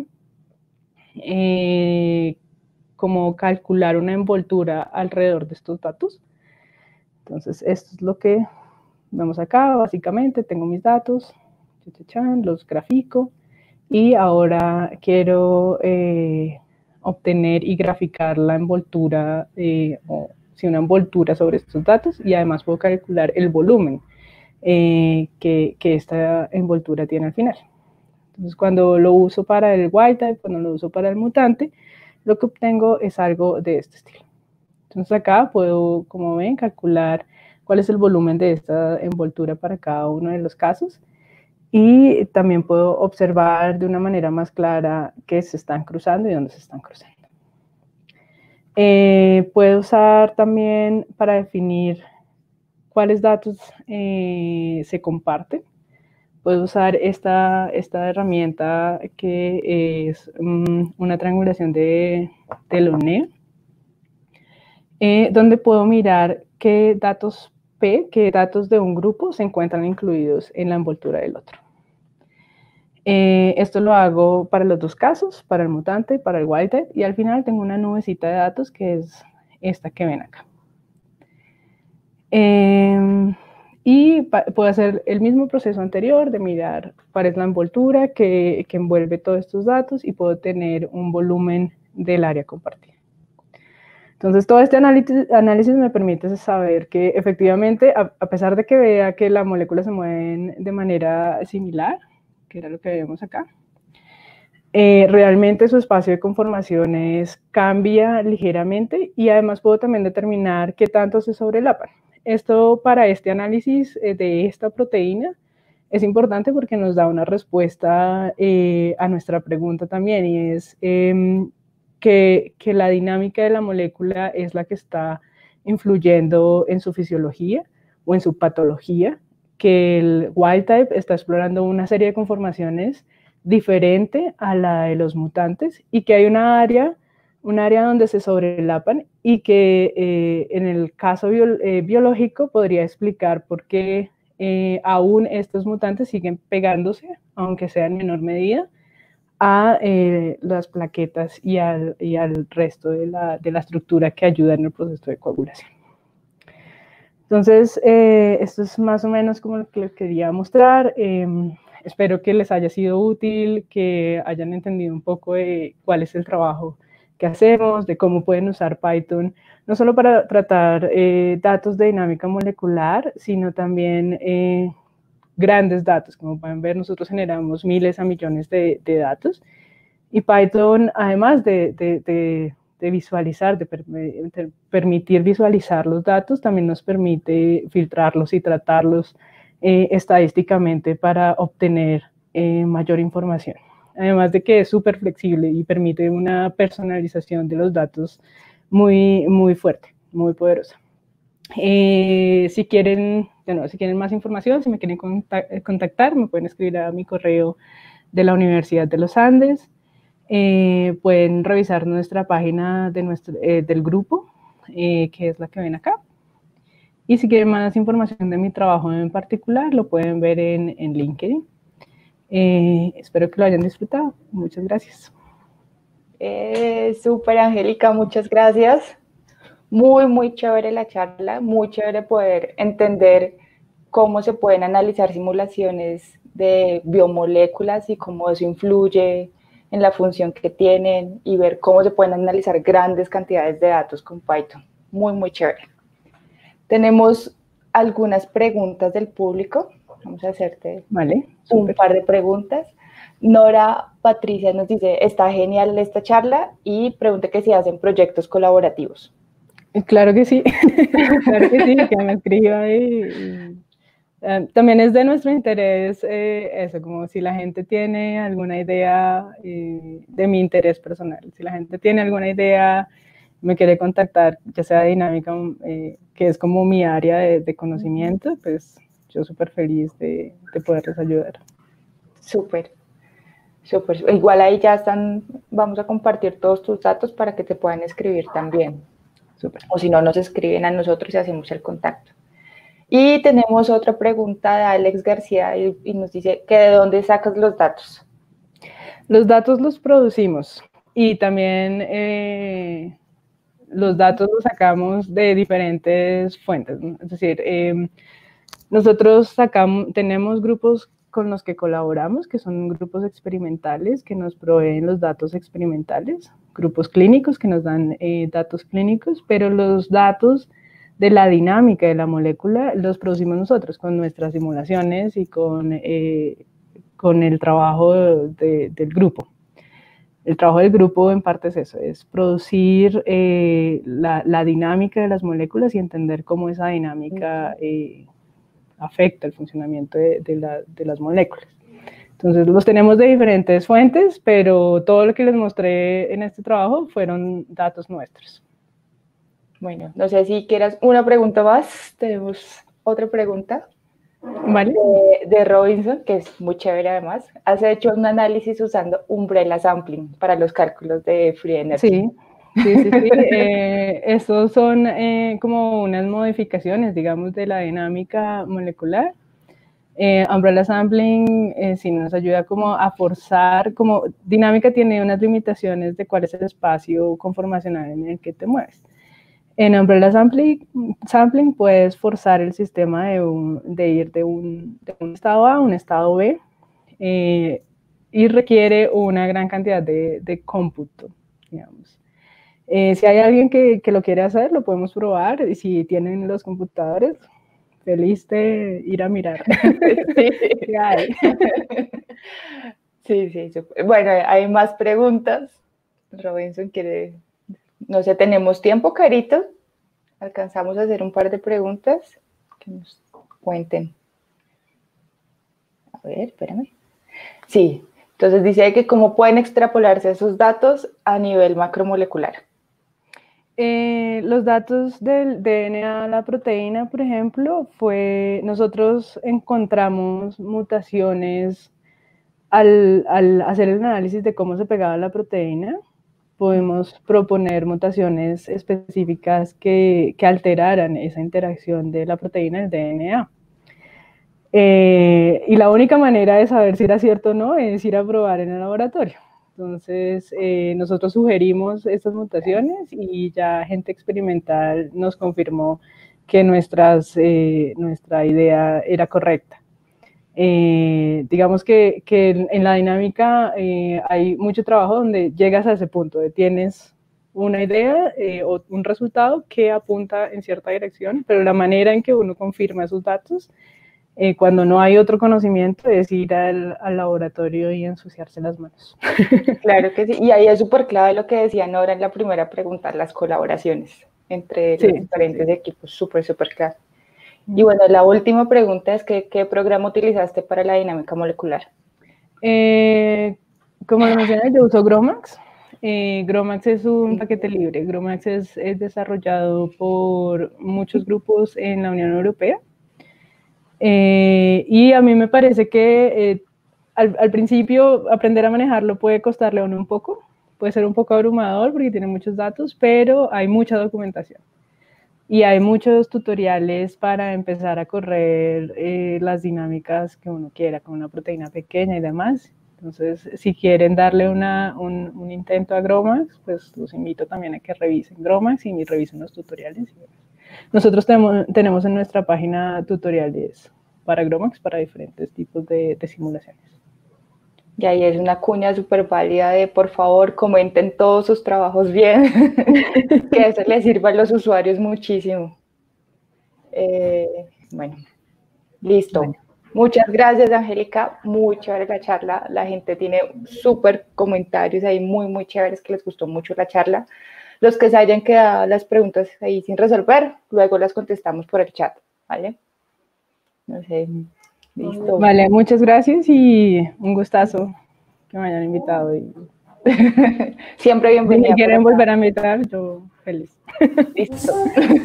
Speaker 3: eh, como calcular una envoltura alrededor de estos datos. Entonces, esto es lo que vemos acá, básicamente. Tengo mis datos, los grafico, y ahora quiero eh, obtener y graficar la envoltura, eh, o si una envoltura sobre estos datos, y además puedo calcular el volumen eh, que, que esta envoltura tiene al final. Entonces, cuando lo uso para el wild type, cuando lo uso para el mutante, lo que obtengo es algo de este estilo. Entonces acá puedo, como ven, calcular cuál es el volumen de esta envoltura para cada uno de los casos, y también puedo observar de una manera más clara qué se están cruzando y dónde se están cruzando. Eh, puedo usar también para definir cuáles datos eh, se comparten. Puedo usar esta, esta herramienta que es um, una triangulación de, de Loné, eh, donde puedo mirar qué datos P, qué datos de un grupo se encuentran incluidos en la envoltura del otro. Eh, esto lo hago para los dos casos, para el mutante y para el wild type, y al final tengo una nubecita de datos que es esta que ven acá. Eh, Y puedo hacer el mismo proceso anterior de mirar cuál es la envoltura que, que envuelve todos estos datos, y puedo tener un volumen del área compartida. Entonces, todo este análisis, análisis me permite saber que efectivamente, a, a pesar de que vea que las moléculas se mueven de manera similar, que era lo que vemos acá, eh, realmente su espacio de conformaciones cambia ligeramente, y además puedo también determinar qué tanto se sobrelapan. Esto para este análisis eh, de esta proteína es importante porque nos da una respuesta eh, a nuestra pregunta también, y es eh, que, que la dinámica de la molécula es la que está influyendo en su fisiología o en su patología, que el wild type está explorando una serie de conformaciones diferente a la de los mutantes, y que hay una área un área donde se sobrelapan, y que eh, en el caso bio, eh, biológico podría explicar por qué eh, aún estos mutantes siguen pegándose, aunque sea en menor medida, a eh, las plaquetas y al, y al resto de la, de la estructura que ayuda en el proceso de coagulación. Entonces, eh, esto es más o menos como lo que les quería mostrar. Eh, espero que les haya sido útil, que hayan entendido un poco de cuál es el trabajo que hacemos, de cómo pueden usar Python, no solo para tratar eh, datos de dinámica molecular, sino también eh, grandes datos. Como pueden ver, nosotros generamos miles a millones de, de datos, y Python, además de, de, de, de visualizar, de, per, de permitir visualizar los datos, también nos permite filtrarlos y tratarlos eh, estadísticamente para obtener eh, mayor información. Además de que es súper flexible y permite una personalización de los datos muy, muy fuerte, muy poderosa. Eh, si quieren, bueno, si quieren más información, si me quieren contactar, me pueden escribir a mi correo de la Universidad de los Andes. Eh, pueden revisar nuestra página de nuestro, eh, del grupo, eh, que es la que ven acá. Y si quieren más información de mi trabajo en particular, lo pueden ver en, en LinkedIn. Eh, espero que lo hayan disfrutado. Muchas gracias.
Speaker 1: Eh, súper, Angélica, muchas gracias. Muy, muy chévere la charla, muy chévere poder entender cómo se pueden analizar simulaciones de biomoléculas y cómo eso influye en la función que tienen y ver cómo se pueden analizar grandes cantidades de datos con Python. Muy, muy chévere. Tenemos algunas preguntas del público. Vamos a hacerte
Speaker 3: vale,
Speaker 1: un par de preguntas. Nora Patricia nos dice, está genial esta charla y pregunta que si hacen proyectos colaborativos.
Speaker 3: Claro que sí, claro que sí, que me escriba y, y uh, también es de nuestro interés eh, eso, como si la gente tiene alguna idea eh, de mi interés personal, si la gente tiene alguna idea, me quiere contactar, ya sea dinámica, eh, que es como mi área de, de conocimiento, pues yo súper feliz de, de poderles ayudar.
Speaker 1: Súper, súper. Igual ahí ya están, vamos a compartir todos tus datos para que te puedan escribir también.
Speaker 3: Súper.
Speaker 1: O si no, nos escriben a nosotros y hacemos el contacto. Y tenemos otra pregunta de Alex García y, y nos dice que ¿de dónde sacas los datos?
Speaker 3: Los datos los producimos y también eh, los datos los sacamos de diferentes fuentes, ¿no? Es decir, eh, nosotros sacamos, tenemos grupos con los que colaboramos, que son grupos experimentales que nos proveen los datos experimentales, grupos clínicos que nos dan eh, datos clínicos, pero los datos de la dinámica de la molécula los producimos nosotros con nuestras simulaciones y con, eh, con el trabajo de, del grupo. El trabajo del grupo en parte es eso, es producir eh, la, la dinámica de las moléculas y entender cómo esa dinámica eh, afecta el funcionamiento de, de, la, de las moléculas. Entonces los tenemos de diferentes fuentes, pero todo lo que les mostré en este trabajo fueron datos nuestros.
Speaker 1: Bueno, no sé si quieras una pregunta más. Tenemos otra pregunta.
Speaker 3: Vale.
Speaker 1: De, de Robinson, que es muy chévere además. Has hecho un análisis usando Umbrella Sampling para los cálculos de Free Energy.
Speaker 3: Sí, sí, sí. sí. eh, estos son eh, como unas modificaciones, digamos, de la dinámica molecular. Eh, Umbrella Sampling eh, sí nos ayuda como a forzar, como dinámica tiene unas limitaciones de cuál es el espacio conformacional en el que te mueves. En Umbrella Sampling, sampling puedes forzar el sistema de, un, de ir de un, de un estado A a un estado B eh, y requiere una gran cantidad de, de cómputo, digamos. Eh, si hay alguien que, que lo quiere hacer, lo podemos probar y si tienen los computadores, feliz de ir a mirar.
Speaker 1: Sí, ¿qué hay? Sí, sí, sí. Bueno, hay más preguntas. Robinson quiere... No sé, ¿tenemos tiempo, Carito? ¿Alcanzamos a hacer un par de preguntas? Que nos cuenten. A ver, espérame. Sí, entonces dice que cómo pueden extrapolarse esos datos a nivel macromolecular.
Speaker 3: Eh, los datos del D N A, la proteína, por ejemplo, fue, nosotros encontramos mutaciones al, al hacer el análisis de cómo se pegaba la proteína. Podemos proponer mutaciones específicas que, que alteraran esa interacción de la proteína y el D N A. Eh, y la única manera de saber si era cierto o no es ir a probar en el laboratorio. Entonces, eh, nosotros sugerimos estas mutaciones y ya gente experimental nos confirmó que nuestras, eh, nuestra idea era correcta. Eh, digamos que, que en la dinámica eh, hay mucho trabajo donde llegas a ese punto, de tienes una idea eh, o un resultado que apunta en cierta dirección, pero la manera en que uno confirma esos datos Eh, cuando no hay otro conocimiento es ir al, al laboratorio y ensuciarse las manos.
Speaker 1: Claro que sí, y ahí es súper clave lo que decía Nora en la primera pregunta, las colaboraciones entre
Speaker 3: Sí,
Speaker 1: los diferentes
Speaker 3: sí.
Speaker 1: equipos, súper, súper clave. Y bueno, la última pregunta es que, ¿qué programa utilizaste para la dinámica molecular?
Speaker 3: Eh, como lo mencioné, yo uso GROMACS. Eh, GROMACS es un paquete libre. GROMACS es, es desarrollado por muchos grupos en la Unión Europea. Eh, y a mí me parece que eh, al, al principio aprender a manejarlo puede costarle a uno un poco, puede ser un poco abrumador porque tiene muchos datos, pero hay mucha documentación. Y hay muchos tutoriales para empezar a correr eh, las dinámicas que uno quiera, con una proteína pequeña y demás. Entonces, si quieren darle una, un, un intento a GROMACS, pues los invito también a que revisen GROMACS y revisen los tutoriales. Nosotros tenemos, tenemos en nuestra página tutoriales para GROMACS, para diferentes tipos de, de simulaciones.
Speaker 1: Y ahí es una cuña súper válida de, por favor, comenten todos sus trabajos bien, que eso les sirva a los usuarios muchísimo. Eh, bueno, listo. Bueno. Muchas gracias, Angélica, muy chévere la charla, la gente tiene súper comentarios ahí muy, muy chéveres que les gustó mucho la charla. Los que se hayan quedado las preguntas ahí sin resolver, luego las contestamos por el chat, ¿vale? No sé, listo.
Speaker 3: Vale, muchas gracias y un gustazo que me hayan invitado. Y...
Speaker 1: Siempre bienvenida.
Speaker 3: Si me quieren volver a invitar, yo feliz.
Speaker 1: Listo.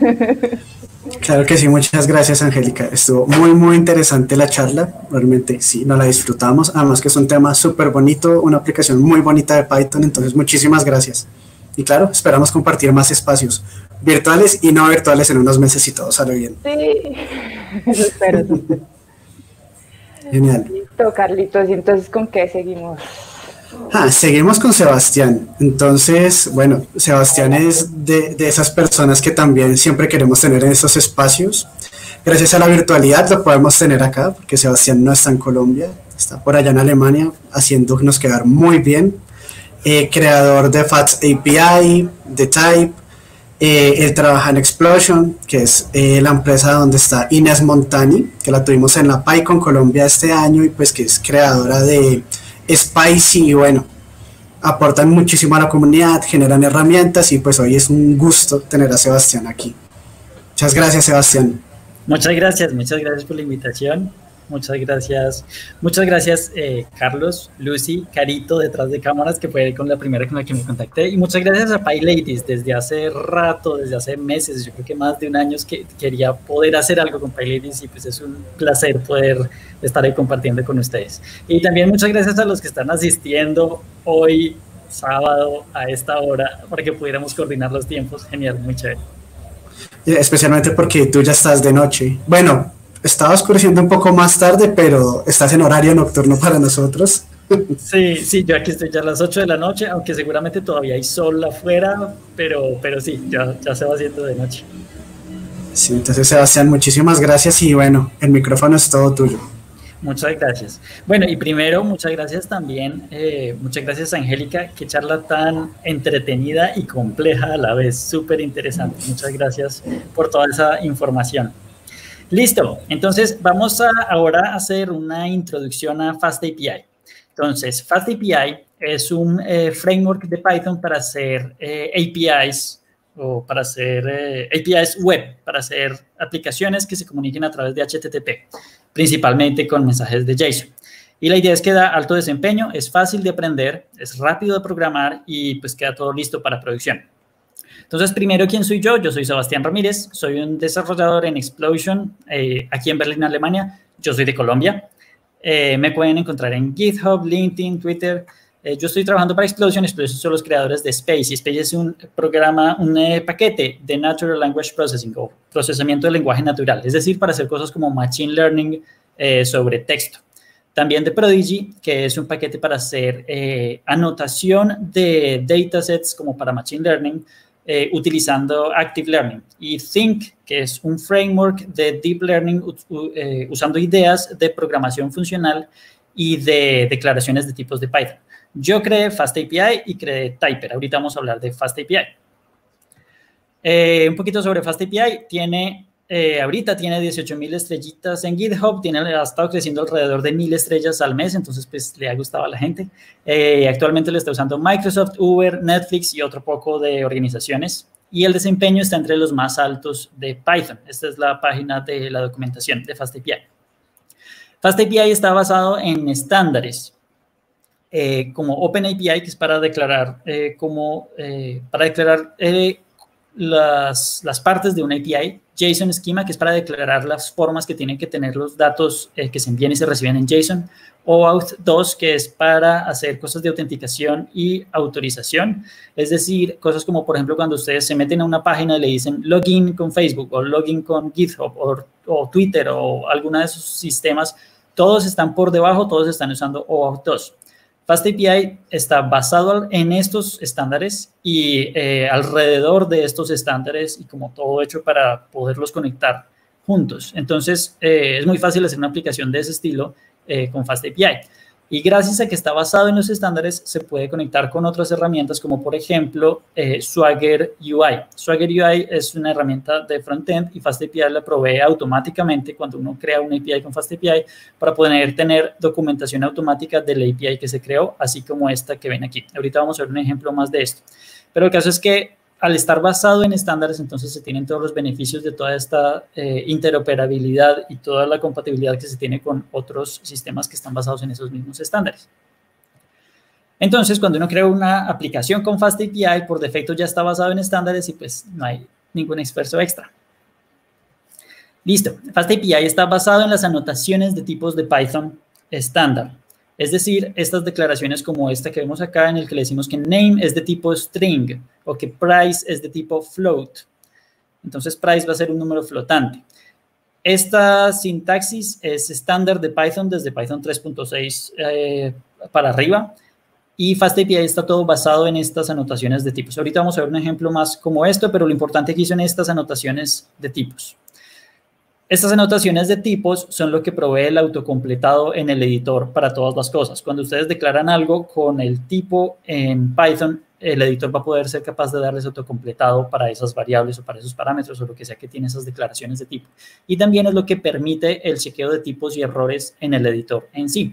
Speaker 2: Claro que sí, muchas gracias, Angélica. Estuvo muy, muy interesante la charla. Realmente sí, nos la disfrutamos. Además que es un tema súper bonito, una aplicación muy bonita de Python. Entonces, muchísimas gracias. Y claro, esperamos compartir más espacios virtuales y no virtuales en unos meses si todo sale bien.
Speaker 1: Sí, eso espero. Eso espero.
Speaker 2: Genial.
Speaker 1: Listo, Carlitos. ¿Y entonces con qué seguimos?
Speaker 2: Ah, seguimos con Sebastián. Entonces, bueno, Sebastián es de, de esas personas que también siempre queremos tener en esos espacios. Gracias a la virtualidad lo podemos tener acá, porque Sebastián no está en Colombia, está por allá en Alemania, haciéndonos quedar muy bien. Eh, creador de Fats A P I, de Type. Eh, él trabaja en Explosion, que es eh, la empresa donde está Inés Montani, que la tuvimos en la PyCon Colombia este año y pues que es creadora de Spicy y bueno, aportan muchísimo a la comunidad, generan herramientas y pues hoy es un gusto tener a Sebastián aquí. Muchas gracias, Sebastián.
Speaker 4: Muchas gracias, muchas gracias por la invitación. Muchas gracias, muchas gracias eh, Carlos, Lucy, Carito detrás de cámaras, que fue con la primera con la que me contacté, y muchas gracias a PyLadies. Desde hace rato, desde hace meses, yo creo que más de un año que quería poder hacer algo con PyLadies y pues es un placer poder estar ahí compartiendo con ustedes. Y también muchas gracias a los que están asistiendo hoy, sábado, a esta hora, para que pudiéramos coordinar los tiempos. Genial, muy chévere.
Speaker 2: Especialmente porque tú ya estás de noche. Bueno, estaba oscureciendo un poco más tarde, pero estás en horario nocturno para nosotros.
Speaker 4: Sí, sí, yo aquí estoy ya a las ocho de la noche, aunque seguramente todavía hay sol afuera, pero, pero sí, ya, ya se va haciendo de noche.
Speaker 2: Sí, entonces Sebastián, muchísimas gracias y bueno, el micrófono es todo tuyo.
Speaker 4: Muchas gracias. Bueno, y primero, muchas gracias también, eh, muchas gracias Angélica, qué charla tan entretenida y compleja a la vez, súper interesante. Muchas gracias por toda esa información. Listo, entonces vamos a ahora hacer una introducción a FastAPI. Entonces, FastAPI es un eh, framework de Python para hacer eh, A P Is o para hacer eh, A P Is web, para hacer aplicaciones que se comuniquen a través de H T T P, principalmente con mensajes de JSON. Y la idea es que da alto desempeño, es fácil de aprender, es rápido de programar y pues queda todo listo para producción. Entonces, primero, ¿quién soy yo? Yo soy Sebastián Ramírez, soy un desarrollador en Explosion, eh, aquí en Berlín, Alemania. Yo soy de Colombia. Eh, me pueden encontrar en GitHub, LinkedIn, Twitter. Eh, yo estoy trabajando para Explosion. Explosion son los creadores de Space. Space es un programa, un eh, paquete de Natural Language Processing o procesamiento de lenguaje natural, es decir, para hacer cosas como Machine Learning eh, sobre texto. También de Prodigy, que es un paquete para hacer eh, anotación de datasets como para Machine Learning, Eh, utilizando Active Learning, y Think, que es un framework de Deep Learning uh, eh, usando ideas de programación funcional y de declaraciones de tipos de Python. Yo creé FastAPI y creé Typer. Ahorita vamos a hablar de FastAPI. Eh, un poquito sobre FastAPI. Tiene eh, ahorita tiene dieciocho mil estrellitas en GitHub, tiene, ha estado creciendo alrededor de mil estrellas al mes, entonces pues le ha gustado a la gente. Eh, actualmente lo está usando Microsoft, Uber, Netflix y otro poco de organizaciones. Y el desempeño está entre los más altos de Python. Esta es la página de la documentación de FastAPI. FastAPI está basado en estándares, eh, como OpenAPI, que es para declarar, eh, como, eh, para declarar eh, las, las partes de una A P I, JSON Schema, que es para declarar las formas que tienen que tener los datos eh, que se envían y se reciben en JSON, o Auth dos, que es para hacer cosas de autenticación y autorización, es decir, cosas como, por ejemplo, cuando ustedes se meten a una página y le dicen login con Facebook o login con GitHub o, o Twitter o alguna de esos sistemas, todos están por debajo, todos están usando OAuth dos. FastAPI está basado en estos estándares y eh, alrededor de estos estándares y como todo hecho para poderlos conectar juntos. Entonces, eh, es muy fácil hacer una aplicación de ese estilo eh, con FastAPI. Y gracias a que está basado en los estándares, se puede conectar con otras herramientas como, por ejemplo, eh, Swagger U I. Swagger U I es una herramienta de frontend y FastAPI la provee automáticamente cuando uno crea una A P I con FastAPI para poder tener documentación automática de la A P I que se creó, así como esta que ven aquí. Ahorita vamos a ver un ejemplo más de esto. Pero el caso es que al estar basado en estándares, entonces se tienen todos los beneficios de toda esta eh, interoperabilidad y toda la compatibilidad que se tiene con otros sistemas que están basados en esos mismos estándares. Entonces, cuando uno crea una aplicación con FastAPI, por defecto ya está basado en estándares y pues no hay ningún esfuerzo extra. Listo. FastAPI está basado en las anotaciones de tipos de Python estándar. Es decir, estas declaraciones como esta que vemos acá, en el que le decimos que name es de tipo string o que price es de tipo float. Entonces, price va a ser un número flotante. Esta sintaxis es estándar de Python desde Python tres punto seis eh, para arriba. Y FastAPI está todo basado en estas anotaciones de tipos. Ahorita vamos a ver un ejemplo más como esto, pero lo importante aquí son estas anotaciones de tipos. Estas anotaciones de tipos son lo que provee el autocompletado en el editor para todas las cosas. Cuando ustedes declaran algo con el tipo en Python, el editor va a poder ser capaz de darles autocompletado para esas variables o para esos parámetros o lo que sea que tiene esas declaraciones de tipo. Y también es lo que permite el chequeo de tipos y errores en el editor en sí.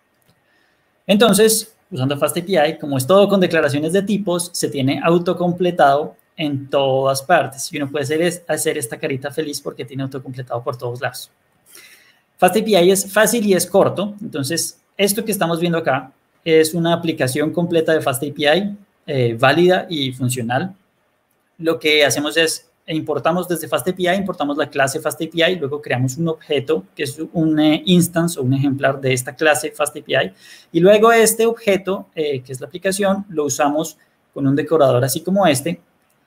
Speaker 4: Entonces, usando FastAPI, como es todo con declaraciones de tipos, se tiene autocompletado en todas partes. Y uno puede hacer, hacer esta carita feliz porque tiene autocompletado por todos lados. FastAPI es fácil y es corto. Entonces, esto que estamos viendo acá es una aplicación completa de FastAPI, eh, válida y funcional. Lo que hacemos es, importamos desde FastAPI, importamos la clase FastAPI, luego creamos un objeto que es un eh, instance o un ejemplar de esta clase FastAPI, y luego este objeto, eh, que es la aplicación, lo usamos con un decorador así como este,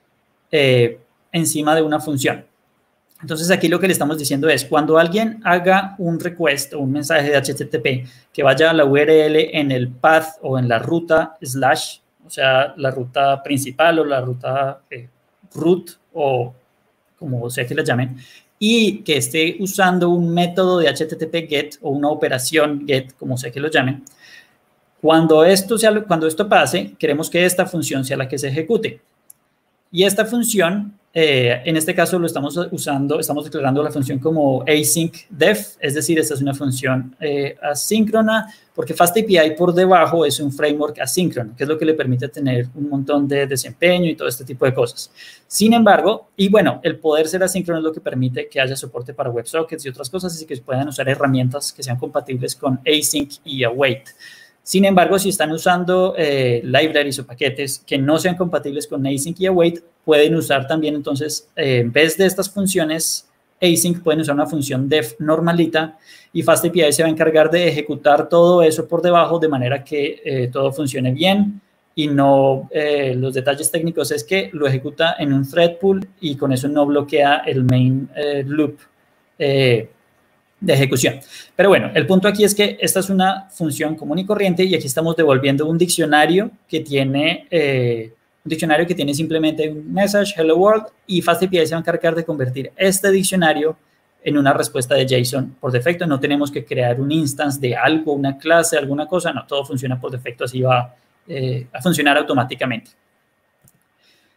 Speaker 4: Eh, encima de una función. Entonces aquí lo que le estamos diciendo es, cuando alguien haga un request o un mensaje de H T T P que vaya a la U R L en el path o en la ruta slash, o sea, la ruta principal o la ruta eh, root o como sea que la llamen, y que esté usando un método de H T T P get o una operación get, como sea que lo llamen, cuando esto, sea, cuando esto pase, queremos que esta función sea la que se ejecute. Y esta función, eh, en este caso lo estamos usando, estamos declarando la función como async def, es decir, esta es una función eh, asíncrona, porque FastAPI por debajo es un framework asíncrono, que es lo que le permite tener un montón de desempeño y todo este tipo de cosas. Sin embargo, y bueno, el poder ser asíncrono es lo que permite que haya soporte para WebSockets y otras cosas, así que puedan usar herramientas que sean compatibles con async y await. Sin embargo, si están usando eh, libraries o paquetes que no sean compatibles con async y await, pueden usar también, entonces, eh, en vez de estas funciones async, pueden usar una función def normalita y FastAPI se va a encargar de ejecutar todo eso por debajo de manera que eh, todo funcione bien y no, eh, los detalles técnicos es que lo ejecuta en un thread pool y con eso no bloquea el main eh, loop eh, de ejecución. Pero bueno, el punto aquí es que esta es una función común y corriente y aquí estamos devolviendo un diccionario que tiene, eh, un diccionario que tiene simplemente un message, hello world, y FastAPI se va a encargar de convertir este diccionario en una respuesta de JSON por defecto. No tenemos que crear un instance de algo, una clase, alguna cosa, no, todo funciona por defecto, así va eh, a funcionar automáticamente.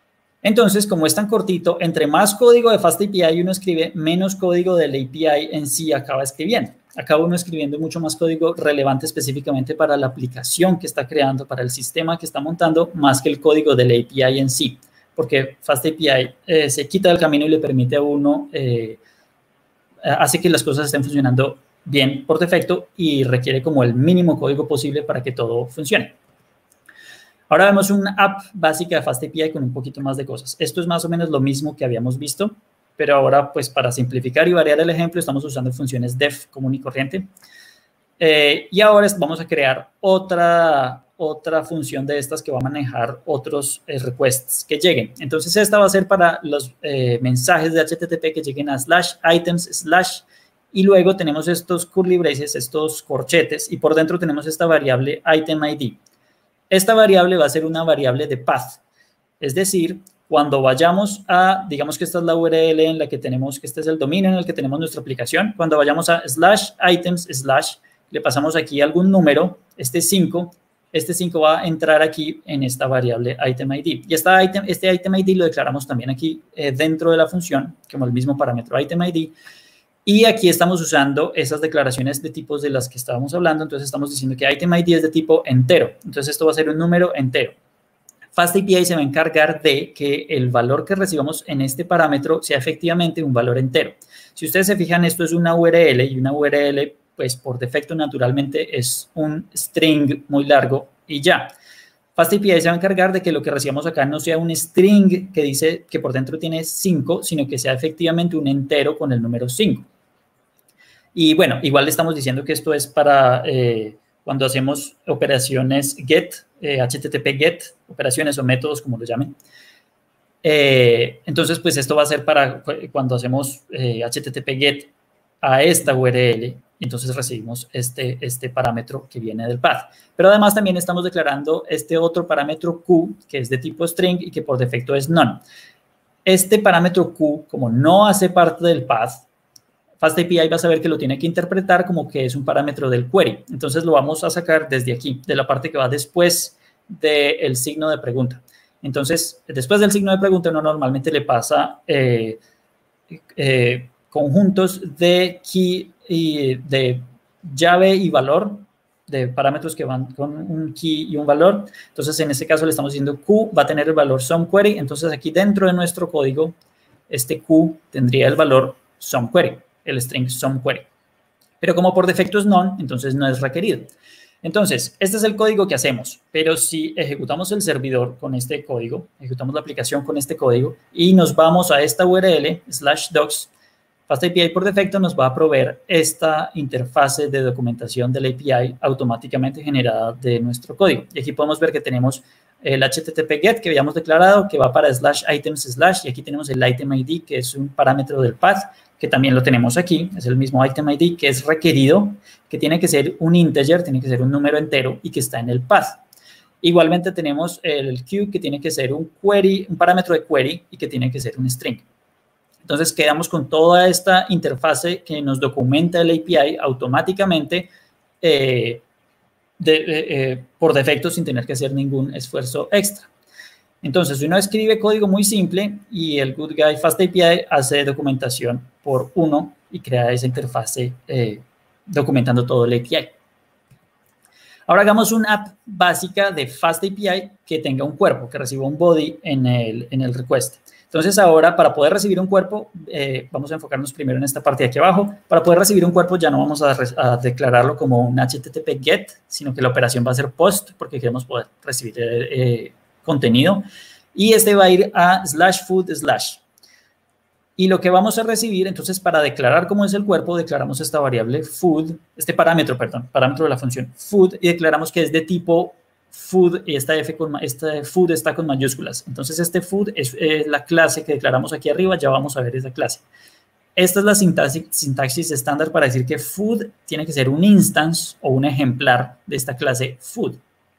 Speaker 4: Entonces, como es tan cortito, entre más código de FastAPI uno escribe, menos código del A P I en sí acaba escribiendo. Acaba uno escribiendo mucho más código relevante específicamente para la aplicación que está creando, para el sistema que está montando, más que el código del A P I en sí. Porque FastAPI eh, se quita del camino y le permite a uno, eh, hace que las cosas estén funcionando bien por defecto y requiere como el mínimo código posible para que todo funcione. Ahora vemos una app básica de FastAPI con un poquito más de cosas. Esto es más o menos lo mismo que habíamos visto, pero ahora, pues, para simplificar y variar el ejemplo, estamos usando funciones def común y corriente. Eh, y ahora vamos a crear otra, otra función de estas que va a manejar otros eh, requests que lleguen. Entonces, esta va a ser para los eh, mensajes de H T T P que lleguen a slash items slash, y luego tenemos estos curly braces, estos corchetes, y por dentro tenemos esta variable item I D. Esta variable va a ser una variable de path, es decir, cuando vayamos a, digamos que esta es la U R L en la que tenemos, que este es el dominio en el que tenemos nuestra aplicación, cuando vayamos a slash items slash, le pasamos aquí algún número, este cinco, este cinco va a entrar aquí en esta variable item I D. Y esta item, este item I D lo declaramos también aquí eh, dentro de la función, como el mismo parámetro item I D. Y aquí estamos usando esas declaraciones de tipos de las que estábamos hablando. Entonces, estamos diciendo que item I D es de tipo entero. Entonces, esto va a ser un número entero. FastAPI se va a encargar de que el valor que recibamos en este parámetro sea efectivamente un valor entero. Si ustedes se fijan, esto es una U R L y una U R L, pues, por defecto, naturalmente, es un string muy largo y ya. FastAPI se va a encargar de que lo que recibamos acá no sea un string que dice que por dentro tiene cinco, sino que sea efectivamente un entero con el número cinco. Y bueno, igual le estamos diciendo que esto es para eh, cuando hacemos operaciones get, eh, H T T P get, operaciones o métodos, como lo llamen. Eh, entonces, pues esto va a ser para cuando hacemos eh, H T T P get a esta U R L, entonces recibimos este, este parámetro que viene del path. Pero además también estamos declarando este otro parámetro Q, que es de tipo string y que por defecto es none. Este parámetro Q, como no hace parte del path, FastAPI va a saber que lo tiene que interpretar como que es un parámetro del query. Entonces, lo vamos a sacar desde aquí, de la parte que va después del signo de pregunta. Entonces, después del signo de pregunta, uno normalmente le pasa eh, eh, conjuntos de key y de llave y valor, de parámetros que van con un key y un valor. Entonces, en este caso le estamos diciendo Q va a tener el valor SomeQuery. Entonces, aquí dentro de nuestro código, este Q tendría el valor SomeQuery, el string SomeQuery. Pero como por defecto es none, entonces no es requerido. Entonces, este es el código que hacemos, pero si ejecutamos el servidor con este código, ejecutamos la aplicación con este código y nos vamos a esta U R L, slash docs, FastAPI por defecto nos va a proveer esta interfase de documentación del A P I automáticamente generada de nuestro código. Y aquí podemos ver que tenemos el H T T P get que habíamos declarado, que va para slash items slash, y aquí tenemos el item I D, que es un parámetro del path, que también lo tenemos aquí, es el mismo item I D que es requerido, que tiene que ser un integer, tiene que ser un número entero y que está en el path. Igualmente tenemos el Q, que tiene que ser un query, un parámetro de query y que tiene que ser un string. Entonces, quedamos con toda esta interfase que nos documenta el A P I automáticamente eh, de, eh, por defecto sin tener que hacer ningún esfuerzo extra. Entonces, uno escribe código muy simple y el good guy FastAPI hace documentación por uno y crea esa interfase eh, documentando todo el A P I. Ahora hagamos una app básica de FastAPI que tenga un cuerpo, que reciba un body en el, en el request. Entonces, ahora, para poder recibir un cuerpo, eh, vamos a enfocarnos primero en esta parte de aquí abajo. Para poder recibir un cuerpo, ya no vamos a, a declararlo como un H T T P get, sino que la operación va a ser post, porque queremos poder recibir eh, contenido. Y este va a ir a slash food slash. Y lo que vamos a recibir, entonces, para declarar cómo es el cuerpo, declaramos esta variable food, este parámetro, perdón, parámetro de la función food, y declaramos que es de tipo food, y esta, F con, esta food está con mayúsculas. Entonces, este food es eh, la clase que declaramos aquí arriba, ya vamos a ver esa clase. Esta es la sintaxis, sintaxis estándar para decir que food tiene que ser un instance o un ejemplar de esta clase food.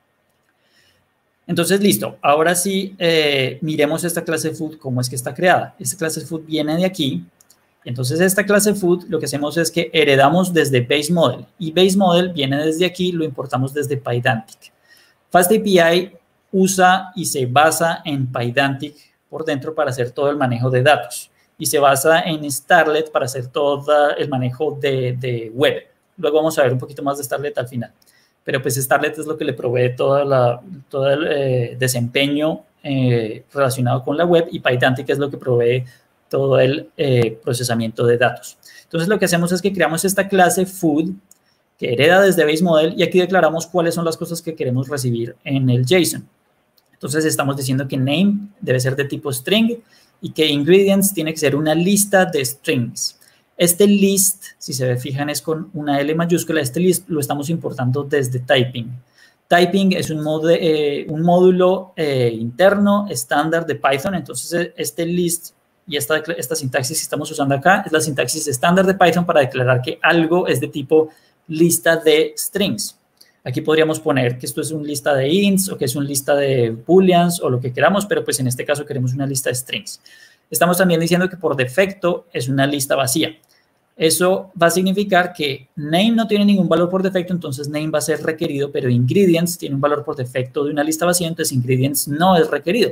Speaker 4: Entonces, listo. Ahora sí, eh, miremos esta clase food, cómo es que está creada. Esta clase food viene de aquí. Entonces, esta clase food, lo que hacemos es que heredamos desde base model. Y base model viene desde aquí, lo importamos desde Pydantic. FastAPI usa y se basa en Pydantic por dentro para hacer todo el manejo de datos. Y se basa en Starlet para hacer todo el manejo de, de web. Luego vamos a ver un poquito más de Starlet al final. Pero pues Starlet es lo que le provee toda la, todo el eh, desempeño eh, relacionado con la web, y PyDante, que es lo que provee todo el eh, procesamiento de datos. Entonces lo que hacemos es que creamos esta clase food que hereda desde base model, y aquí declaramos cuáles son las cosas que queremos recibir en el JSON. Entonces estamos diciendo que name debe ser de tipo string y que ingredients tiene que ser una lista de strings. Este list, si se fijan, es con una L mayúscula. Este list lo estamos importando desde typing. Typing es un, mod eh, un módulo eh, interno estándar de Python. Entonces este list y esta, esta sintaxis que estamos usando acá es la sintaxis estándar de Python para declarar que algo es de tipo lista de strings. Aquí podríamos poner que esto es una lista de ints o que es una lista de booleans o lo que queramos, pero pues en este caso queremos una lista de strings. Estamos también diciendo que por defecto es una lista vacía. Eso va a significar que name no tiene ningún valor por defecto, entonces name va a ser requerido, pero ingredients tiene un valor por defecto de una lista vacía, entonces ingredients no es requerido.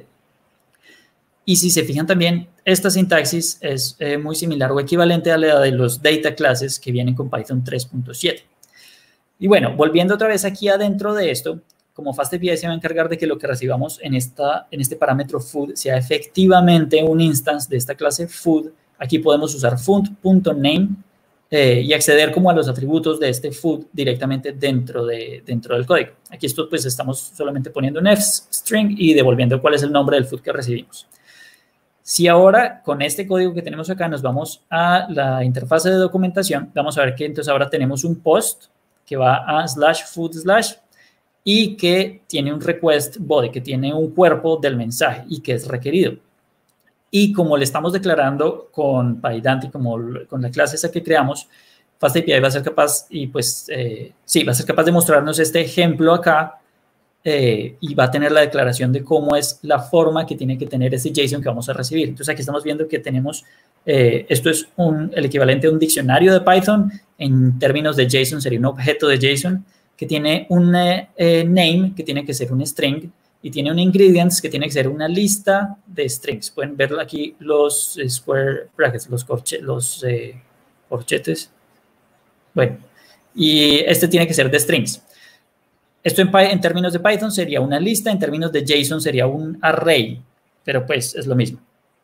Speaker 4: Y si se fijan también, esta sintaxis es eh, muy similar o equivalente a la de los data classes que vienen con Python tres punto siete. Y bueno, volviendo otra vez aquí adentro de esto, como FastAPI se va a encargar de que lo que recibamos en, esta, en este parámetro food sea efectivamente un instance de esta clase food. Aquí podemos usar food.name eh, y acceder como a los atributos de este food directamente dentro, de, dentro del código. Aquí esto pues estamos solamente poniendo un f-string y devolviendo cuál es el nombre del food que recibimos. Si ahora con este código que tenemos acá nos vamos a la interfaz de documentación, vamos a ver que entonces ahora tenemos un post que va a slash food slash y que tiene un request body, que tiene un cuerpo del mensaje y que es requerido. Y como le estamos declarando con PyDante, como con la clase esa que creamos, FastAPI va a ser capaz, y pues eh, sí, va a ser capaz de mostrarnos este ejemplo acá eh, y va a tener la declaración de cómo es la forma que tiene que tener ese JSON que vamos a recibir. Entonces aquí estamos viendo que tenemos, eh, esto es un, el equivalente a un diccionario de Python. En términos de JSON sería un objeto de JSON que tiene un eh, name que tiene que ser un string y tiene un ingredients que tiene que ser una lista de strings. Pueden ver aquí los square brackets, los, corche, los eh, corchetes. Bueno, y este tiene que ser de strings. Esto en, en términos de Python sería una lista, en términos de JSON sería un array, pero pues es lo mismo.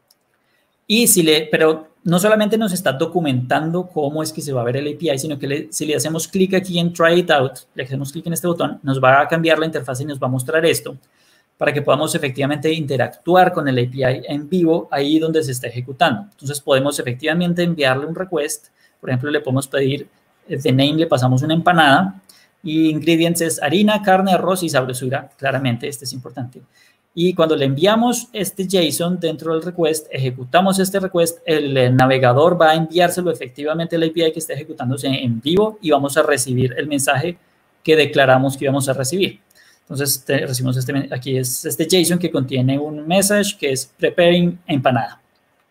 Speaker 4: Y si le, pero no solamente nos está documentando cómo es que se va a ver el A P I, sino que le, si le hacemos clic aquí en Try It Out, le hacemos clic en este botón, nos va a cambiar la interfaz y nos va a mostrar esto para que podamos efectivamente interactuar con el A P I en vivo, ahí donde se está ejecutando. Entonces podemos efectivamente enviarle un request. Por ejemplo, le podemos pedir, de name le pasamos una empanada y ingredients es harina, carne, arroz y sabrosura. Claramente, este es importante. Y cuando le enviamos este JSON dentro del request, ejecutamos este request, el navegador va a enviárselo efectivamente al A P I que está ejecutándose en vivo y vamos a recibir el mensaje que declaramos que íbamos a recibir. Entonces, te, recibimos este, aquí es este JSON que contiene un message que es preparing empanada.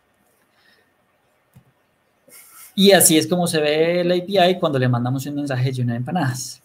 Speaker 4: Y así es como se ve el A P I cuando le mandamos un mensaje lleno de empanadas.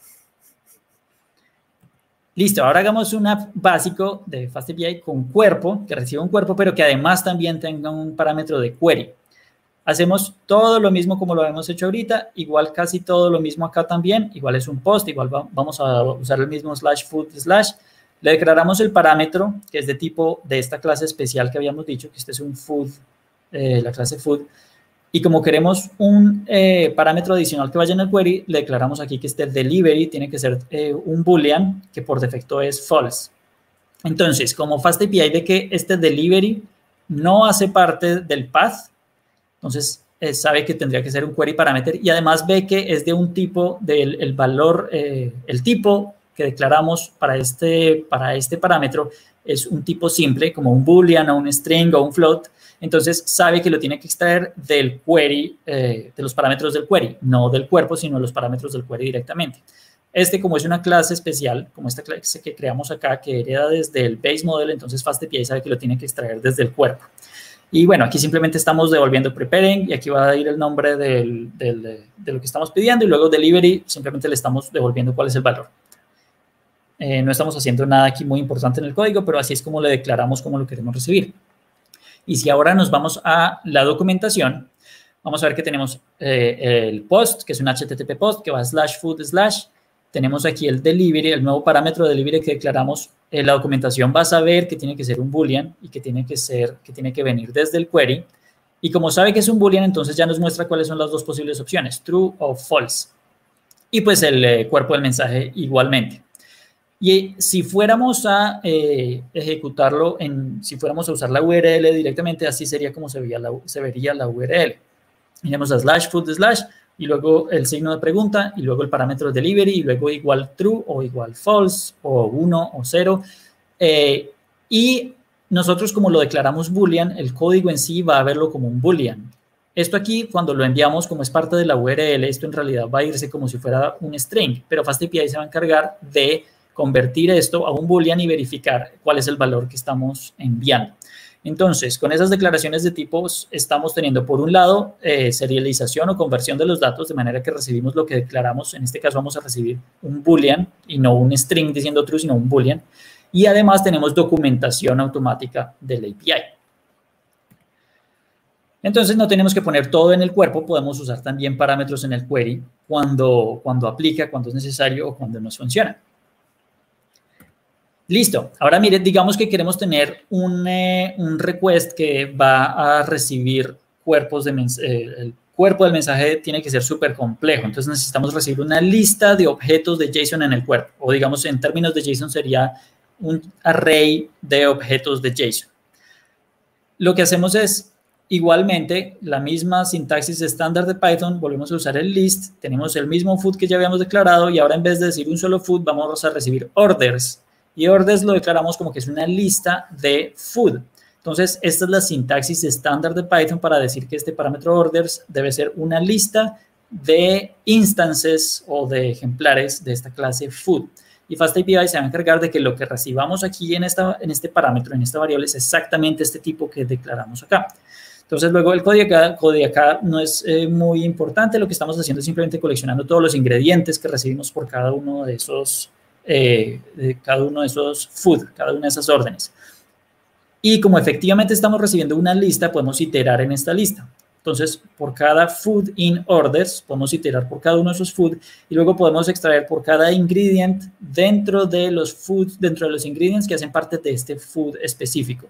Speaker 4: Listo, ahora hagamos un básico de FastAPI con cuerpo, que reciba un cuerpo, pero que además también tenga un parámetro de query. Hacemos todo lo mismo como lo hemos hecho ahorita, igual casi todo lo mismo acá también, igual es un post, igual va, vamos a usar el mismo slash food slash. Le declaramos el parámetro, que es de tipo de esta clase especial que habíamos dicho, que este es un food, eh, la clase food. Y como queremos un eh, parámetro adicional que vaya en el query, le declaramos aquí que este delivery tiene que ser eh, un boolean que por defecto es false. Entonces, como FastAPI ve que este delivery no hace parte del path, entonces eh, sabe que tendría que ser un query parameter y además ve que es de un tipo del el valor, eh, el tipo que declaramos para este, para este parámetro es un tipo simple, como un boolean o un string o un float. Entonces sabe que lo tiene que extraer del query, eh, de los parámetros del query, no del cuerpo, sino de los parámetros del query directamente. Este, como es una clase especial, como esta clase que creamos acá, que hereda desde el base model, entonces FastAPI sabe que lo tiene que extraer desde el cuerpo. Y bueno, aquí simplemente estamos devolviendo preparing y aquí va a ir el nombre del, del, de lo que estamos pidiendo y luego delivery, simplemente le estamos devolviendo cuál es el valor. Eh, no estamos haciendo nada aquí muy importante en el código, pero así es como le declaramos cómo lo queremos recibir. Y si ahora nos vamos a la documentación, vamos a ver que tenemos eh, el post, que es un H T T P post, que va slash food slash. Tenemos aquí el delivery, el nuevo parámetro de delivery que declaramos. Eh, la documentación va a saber que tiene que ser un boolean y que tiene que ser, que tiene que venir desde el query. Y como sabe que es un boolean, entonces ya nos muestra cuáles son las dos posibles opciones, true o false. Y pues el eh, cuerpo del mensaje igualmente. Y si fuéramos a eh, ejecutarlo, en, si fuéramos a usar la U R L directamente, así sería como se vería la, se vería la U R L. Tenemos a slash food slash y luego el signo de pregunta y luego el parámetro delivery y luego igual true o igual false o uno o cero. Eh, y nosotros como lo declaramos boolean, el código en sí va a verlo como un boolean. Esto aquí, cuando lo enviamos como es parte de la U R L, esto en realidad va a irse como si fuera un string, pero FastAPI se va a encargar de convertir esto a un boolean y verificar cuál es el valor que estamos enviando. Entonces, con esas declaraciones de tipos estamos teniendo, por un lado, eh, serialización o conversión de los datos, de manera que recibimos lo que declaramos. En este caso vamos a recibir un boolean y no un string diciendo true, sino un boolean. Y además tenemos documentación automática del A P I. Entonces, no tenemos que poner todo en el cuerpo, podemos usar también parámetros en el query cuando, cuando aplica, cuando es necesario o cuando nos funciona. Listo. Ahora, mire, digamos que queremos tener un, eh, un request que va a recibir cuerpos de mensaje. Eh, el cuerpo del mensaje tiene que ser súper complejo. Entonces, necesitamos recibir una lista de objetos de JSON en el cuerpo. O, digamos, en términos de JSON sería un array de objetos de JSON. Lo que hacemos es, igualmente, la misma sintaxis estándar de Python, volvemos a usar el list, tenemos el mismo food que ya habíamos declarado y ahora en vez de decir un solo food, vamos a recibir orders. Y orders lo declaramos como que es una lista de food. Entonces, esta es la sintaxis estándar de Python para decir que este parámetro orders debe ser una lista de instances o de ejemplares de esta clase food. Y FastAPI se va a encargar de que lo que recibamos aquí en, esta, en este parámetro, en esta variable, es exactamente este tipo que declaramos acá. Entonces, luego el código acá, código acá no es eh, muy importante. Lo que estamos haciendo es simplemente coleccionando todos los ingredientes que recibimos por cada uno de esos Eh, de cada uno de esos food, cada una de esas órdenes. Y como efectivamente estamos recibiendo una lista, podemos iterar en esta lista. Entonces, por cada food in orders, podemos iterar por cada uno de esos food y luego podemos extraer por cada ingredient dentro de los food, dentro de los ingredients que hacen parte de este food específico.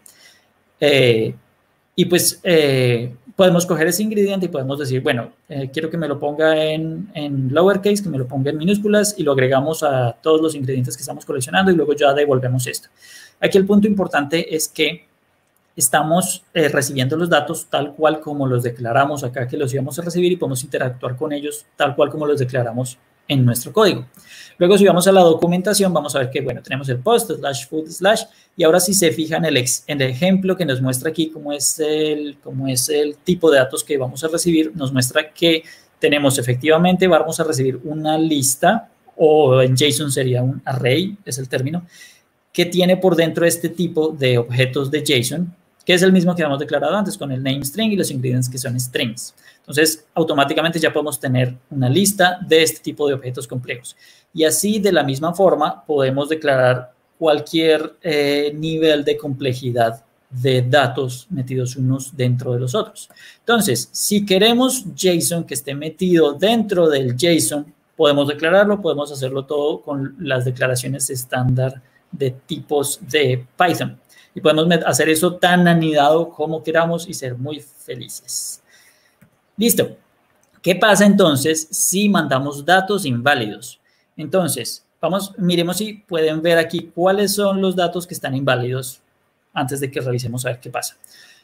Speaker 4: Eh, y pues eh, podemos coger ese ingrediente y podemos decir, bueno, eh, quiero que me lo ponga en, en lowercase, que me lo ponga en minúsculas y lo agregamos a todos los ingredientes que estamos coleccionando y luego ya devolvemos esto. Aquí el punto importante es que estamos eh, recibiendo los datos tal cual como los declaramos acá que los íbamos a recibir y podemos interactuar con ellos tal cual como los declaramos en nuestro código. Luego, si vamos a la documentación, vamos a ver que, bueno, tenemos el post, slash food, slash, y ahora si se fijan en el, ex, en el ejemplo que nos muestra aquí cómo es, el, cómo es el tipo de datos que vamos a recibir, nos muestra que tenemos efectivamente, vamos a recibir una lista, o en JSON sería un array, es el término, que tiene por dentro este tipo de objetos de JSON, que es el mismo que habíamos declarado antes con el name string y los ingredients que son strings. Entonces, automáticamente ya podemos tener una lista de este tipo de objetos complejos. Y así, de la misma forma, podemos declarar cualquier eh, nivel de complejidad de datos metidos unos dentro de los otros. Entonces, si queremos JSON que esté metido dentro del JSON, podemos declararlo, podemos hacerlo todo con las declaraciones estándar de tipos de Python. Y podemos hacer eso tan anidado como queramos y ser muy felices. Listo. ¿Qué pasa entonces si mandamos datos inválidos? Entonces, vamos, miremos si pueden ver aquí cuáles son los datos que están inválidos antes de que revisemos a ver qué pasa.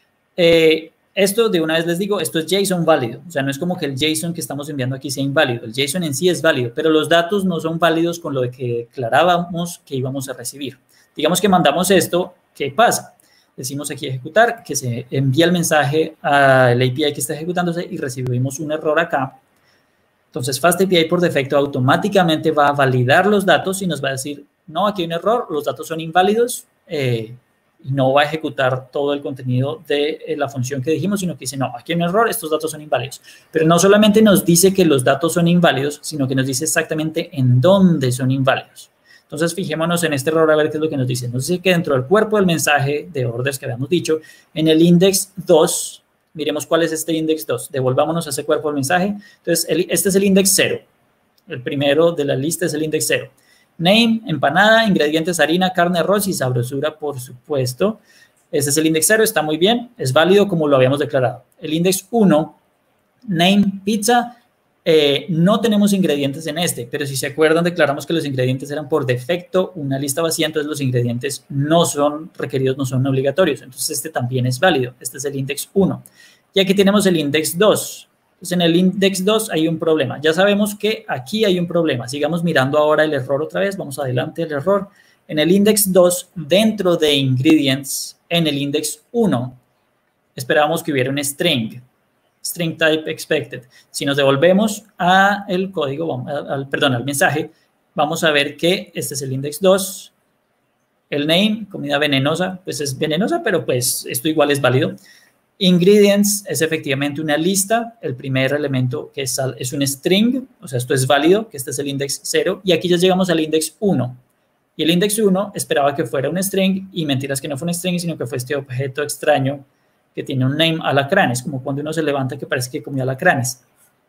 Speaker 4: Eh, esto, de una vez les digo, esto es JSON válido. O sea, no es como que el JSON que estamos enviando aquí sea inválido. El JSON en sí es válido, pero los datos no son válidos con lo que declarábamos que íbamos a recibir. Digamos que mandamos esto, ¿qué pasa? Decimos aquí ejecutar, que se envía el mensaje al A P I que está ejecutándose y recibimos un error acá. Entonces, FastAPI por defecto automáticamente va a validar los datos y nos va a decir, no, aquí hay un error, los datos son inválidos eh, y no va a ejecutar todo el contenido de eh, la función que dijimos, sino que dice, no, aquí hay un error, estos datos son inválidos. Pero no solamente nos dice que los datos son inválidos, sino que nos dice exactamente en dónde son inválidos. Entonces, fijémonos en este error a ver qué es lo que nos dice. Nos dice que dentro del cuerpo del mensaje de orders que habíamos dicho, en el index dos, miremos cuál es este index dos. Devolvámonos a ese cuerpo del mensaje. Entonces, el, este es el index cero. El primero de la lista es el index cero. Name, empanada, ingredientes, harina, carne, arroz y sabrosura, por supuesto. Ese es el index cero, está muy bien, es válido como lo habíamos declarado. El index uno, name, pizza, eh, no tenemos ingredientes en este, pero si se acuerdan, declaramos que los ingredientes eran por defecto una lista vacía, entonces los ingredientes no son requeridos, no son obligatorios. Entonces este también es válido, este es el index uno. Y aquí tenemos el index dos. Entonces, en el index dos hay un problema. Ya sabemos que aquí hay un problema. Sigamos mirando ahora el error otra vez. Vamos adelante el error. En el index dos, dentro de ingredients, en el index uno, esperábamos que hubiera un string. String type expected. Si nos devolvemos al código, al, perdón, al mensaje, vamos a ver que este es el index dos. El name, comida venenosa, pues es venenosa, pero pues esto igual es válido. Ingredients es efectivamente una lista, el primer elemento que es, es un string, o sea, esto es válido, que este es el index cero, y aquí ya llegamos al index uno. Y el index uno esperaba que fuera un string, y mentiras que no fue un string, sino que fue este objeto extraño que tiene un name alacranes, como cuando uno se levanta que parece que comió alacranes.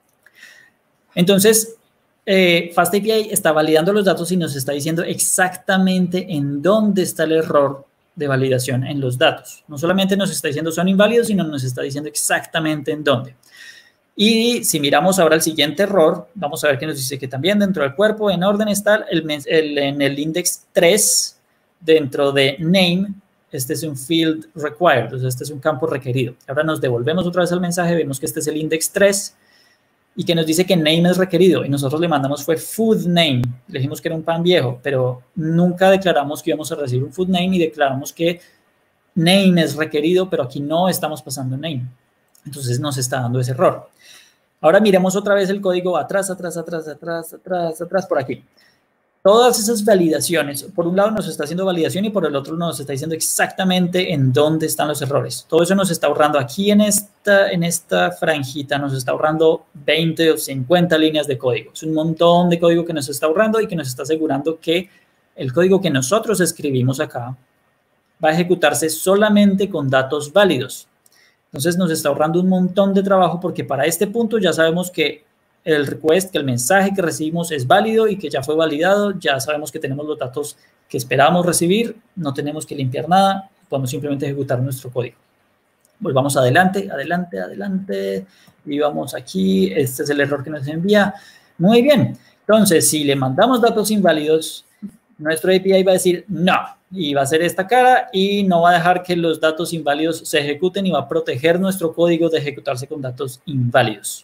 Speaker 4: Entonces, eh, FastAPI está validando los datos y nos está diciendo exactamente en dónde está el error de validación en los datos. No solamente nos está diciendo son inválidos, sino nos está diciendo exactamente en dónde. Y si miramos ahora el siguiente error, vamos a ver que nos dice que también dentro del cuerpo en orden está el, el, en el index tres, dentro de name, este es un field required, entonces este es un campo requerido. Ahora nos devolvemos otra vez al mensaje, vemos que este es el index tres y que nos dice que name es requerido y nosotros le mandamos fue food name, le dijimos que era un pan viejo, pero nunca declaramos que íbamos a recibir un food name y declaramos que name es requerido, pero aquí no estamos pasando name. Entonces nos está dando ese error. Ahora miremos otra vez el código atrás, atrás, atrás, atrás, atrás, atrás, por aquí. Todas esas validaciones, por un lado nos está haciendo validación y por el otro nos está diciendo exactamente en dónde están los errores. Todo eso nos está ahorrando aquí en esta, en esta franjita, nos está ahorrando veinte o cincuenta líneas de código. Es un montón de código que nos está ahorrando y que nos está asegurando que el código que nosotros escribimos acá va a ejecutarse solamente con datos válidos. Entonces nos está ahorrando un montón de trabajo porque para este punto ya sabemos que el request, que el mensaje que recibimos es válido y que ya fue validado, ya sabemos que tenemos los datos que esperábamos recibir, no tenemos que limpiar nada, podemos simplemente ejecutar nuestro código. Volvamos adelante, adelante, adelante, y vamos aquí, este es el error que nos envía. Muy bien, entonces si le mandamos datos inválidos, nuestro A P I va a decir no, y va a hacer esta cara y no va a dejar que los datos inválidos se ejecuten y va a proteger nuestro código de ejecutarse con datos inválidos.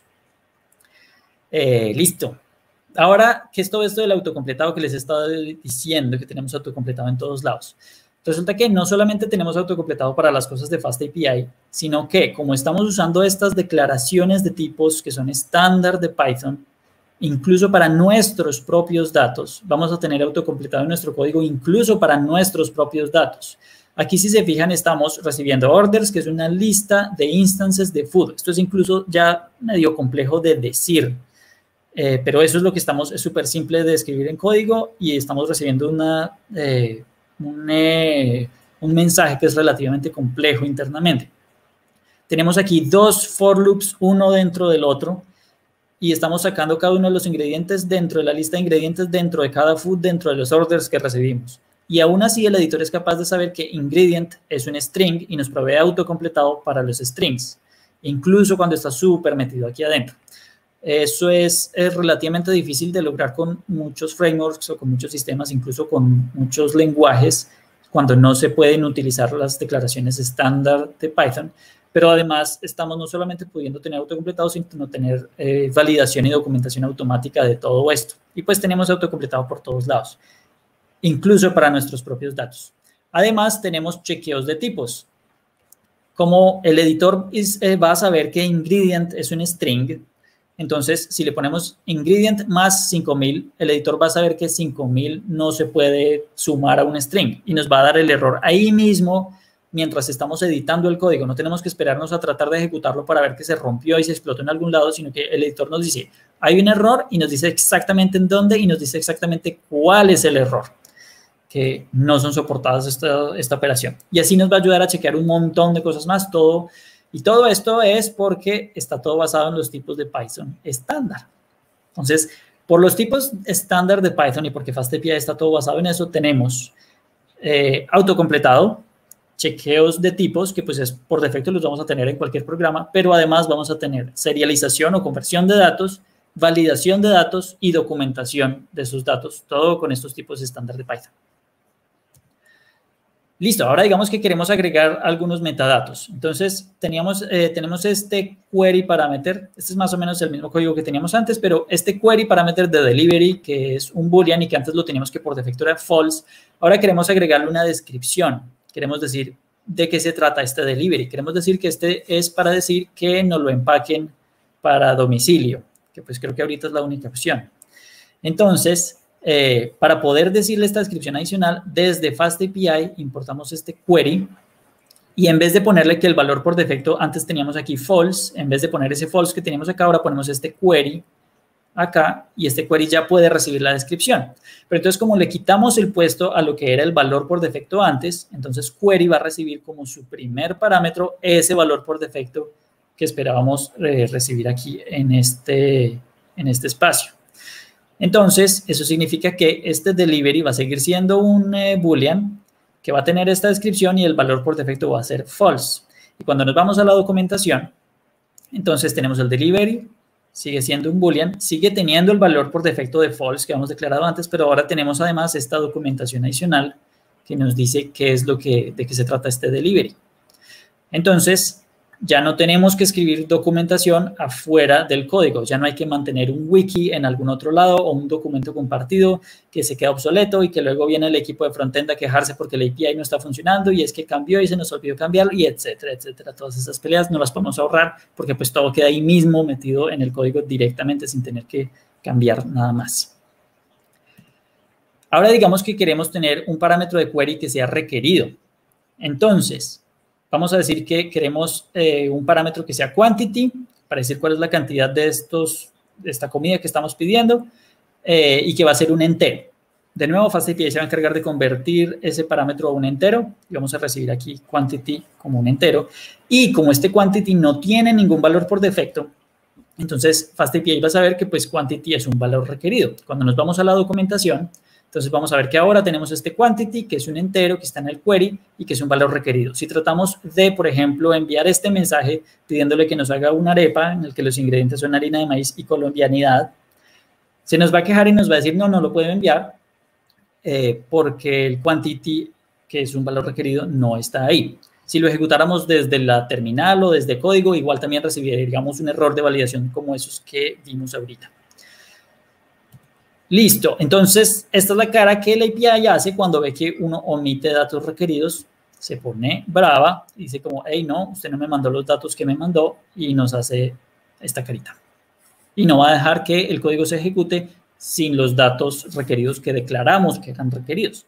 Speaker 4: Eh, listo. Ahora, ¿qué es todo esto del autocompletado que les he estado diciendo que tenemos autocompletado en todos lados? Resulta que no solamente tenemos autocompletado para las cosas de FastAPI, sino que como estamos usando estas declaraciones de tipos que son estándar de Python, incluso para nuestros propios datos, vamos a tener autocompletado en nuestro código incluso para nuestros propios datos. Aquí, si se fijan, estamos recibiendo orders, que es una lista de instances de food. Esto es incluso ya medio complejo de decir. Eh, pero eso es lo que estamos, es súper simple de escribir en código y estamos recibiendo una, eh, un, eh, un mensaje que es relativamente complejo internamente. Tenemos aquí dos for loops, uno dentro del otro, y estamos sacando cada uno de los ingredientes dentro de la lista de ingredientes, dentro de cada food, dentro de los orders que recibimos. Y aún así el editor es capaz de saber que ingredient es un string y nos provee autocompletado para los strings, incluso cuando está súper metido aquí adentro. Eso es, es relativamente difícil de lograr con muchos frameworks o con muchos sistemas, incluso con muchos lenguajes, cuando no se pueden utilizar las declaraciones estándar de Python. Pero además estamos no solamente pudiendo tener autocompletado, sino tener eh, validación y documentación automática de todo esto. Y pues tenemos autocompletado por todos lados, incluso para nuestros propios datos. Además, tenemos chequeos de tipos. Como el editor is, eh, va a saber que ingredient es un string, entonces, si le ponemos ingredient más cinco mil, el editor va a saber que cinco mil no se puede sumar a un string y nos va a dar el error ahí mismo mientras estamos editando el código. No tenemos que esperarnos a tratar de ejecutarlo para ver que se rompió y se explotó en algún lado, sino que el editor nos dice, hay un error y nos dice exactamente en dónde y nos dice exactamente cuál es el error. que no son soportadas esta, esta operación. Y así nos va a ayudar a chequear un montón de cosas más, todo. Y todo esto es porque está todo basado en los tipos de Python estándar. Entonces, por los tipos estándar de Python y porque FastAPI está todo basado en eso, tenemos eh, autocompletado, chequeos de tipos, que pues es por defecto los vamos a tener en cualquier programa, pero además vamos a tener serialización o conversión de datos, validación de datos y documentación de esos datos, todo con estos tipos estándar de Python. Listo, ahora digamos que queremos agregar algunos metadatos. Entonces, teníamos, eh, tenemos este query parameter. Este es más o menos el mismo código que teníamos antes, pero este query parameter de delivery, que es un boolean y que antes lo teníamos que por defecto era false, ahora queremos agregarle una descripción. Queremos decir de qué se trata este delivery. Queremos decir que este es para decir que nos lo empaquen para domicilio, que pues creo que ahorita es la única opción. Entonces, Eh, para poder decirle esta descripción adicional, desde FastAPI importamos este query y en vez de ponerle que el valor por defecto, antes teníamos aquí false, en vez de poner ese false que teníamos acá, ahora ponemos este query acá y este query ya puede recibir la descripción. Pero entonces, como le quitamos el puesto a lo que era el valor por defecto antes, entonces query va a recibir como su primer parámetro ese valor por defecto que esperábamos eh, recibir aquí en este, en este espacio. Entonces, eso significa que este delivery va a seguir siendo un eh, boolean que va a tener esta descripción y el valor por defecto va a ser false. Y cuando nos vamos a la documentación, entonces tenemos el delivery, sigue siendo un boolean, sigue teniendo el valor por defecto de false que habíamos declarado antes, pero ahora tenemos además esta documentación adicional que nos dice qué es lo que, de qué se trata este delivery. Entonces, ya no tenemos que escribir documentación afuera del código, ya no hay que mantener un wiki en algún otro lado o un documento compartido que se queda obsoleto y que luego viene el equipo de frontend a quejarse porque la A P I no está funcionando y es que cambió y se nos olvidó cambiarlo y etcétera, etcétera. Todas esas peleas no las podemos ahorrar porque pues todo queda ahí mismo metido en el código directamente sin tener que cambiar nada más. Ahora digamos que queremos tener un parámetro de query que sea requerido. Entonces, vamos a decir que queremos eh, un parámetro que sea quantity, para decir cuál es la cantidad de, estos, de esta comida que estamos pidiendo, eh, y que va a ser un entero. De nuevo, FastAPI se va a encargar de convertir ese parámetro a un entero, y vamos a recibir aquí quantity como un entero. Y como este quantity no tiene ningún valor por defecto, entonces FastAPI va a saber que pues quantity es un valor requerido. Cuando nos vamos a la documentación, entonces vamos a ver que ahora tenemos este quantity, que es un entero, que está en el query y que es un valor requerido. Si tratamos de, por ejemplo, enviar este mensaje pidiéndole que nos haga una arepa en el que los ingredientes son harina de maíz y colombianidad, se nos va a quejar y nos va a decir, no, no lo puede enviar eh, porque el quantity, que es un valor requerido, no está ahí. Si lo ejecutáramos desde la terminal o desde código, igual también recibiríamos un error de validación como esos que vimos ahorita. Listo, entonces esta es la cara que la A P I hace cuando ve que uno omite datos requeridos, se pone brava, dice como, hey, no, usted no me mandó los datos que me mandó y nos hace esta carita. Y no va a dejar que el código se ejecute sin los datos requeridos que declaramos que eran requeridos.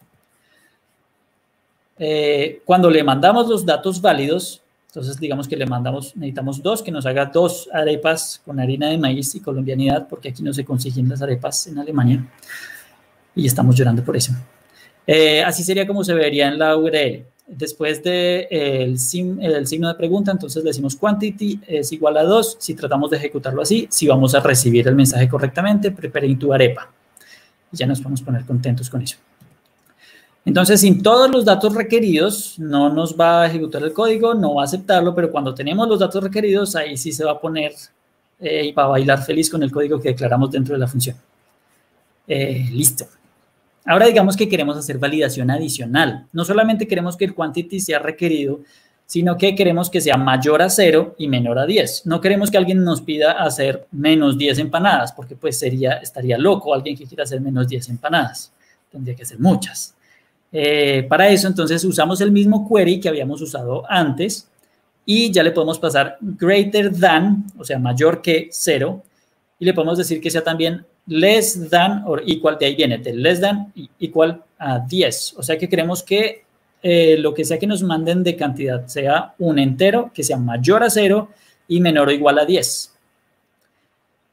Speaker 4: Eh, cuando le mandamos los datos válidos, entonces digamos que le mandamos, necesitamos dos, que nos haga dos arepas con harina de maíz y colombianidad, porque aquí no se consiguen las arepas en Alemania y estamos llorando por eso. Eh, así sería como se vería en la U R L. Después del de, eh, sim, el signo de pregunta, entonces le decimos quantity es igual a dos. Si tratamos de ejecutarlo así, si vamos a recibir el mensaje correctamente, preparen tu arepa. Y ya nos podemos poner contentos con eso. Entonces, sin todos los datos requeridos, no nos va a ejecutar el código, no va a aceptarlo, pero cuando tenemos los datos requeridos, ahí sí se va a poner eh, y va a bailar feliz con el código que declaramos dentro de la función. Eh, listo. Ahora digamos que queremos hacer validación adicional. No solamente queremos que el quantity sea requerido, sino que queremos que sea mayor a cero y menor a diez. No queremos que alguien nos pida hacer menos diez empanadas, porque pues sería, estaría loco alguien que quiera hacer menos diez empanadas. Tendría que hacer muchas. Eh, para eso, entonces, usamos el mismo query que habíamos usado antes y ya le podemos pasar greater than, o sea, mayor que cero, y le podemos decir que sea también less than o equal, de ahí viene, de less than igual a diez. O sea que queremos que eh, lo que sea que nos manden de cantidad sea un entero que sea mayor a cero y menor o igual a diez.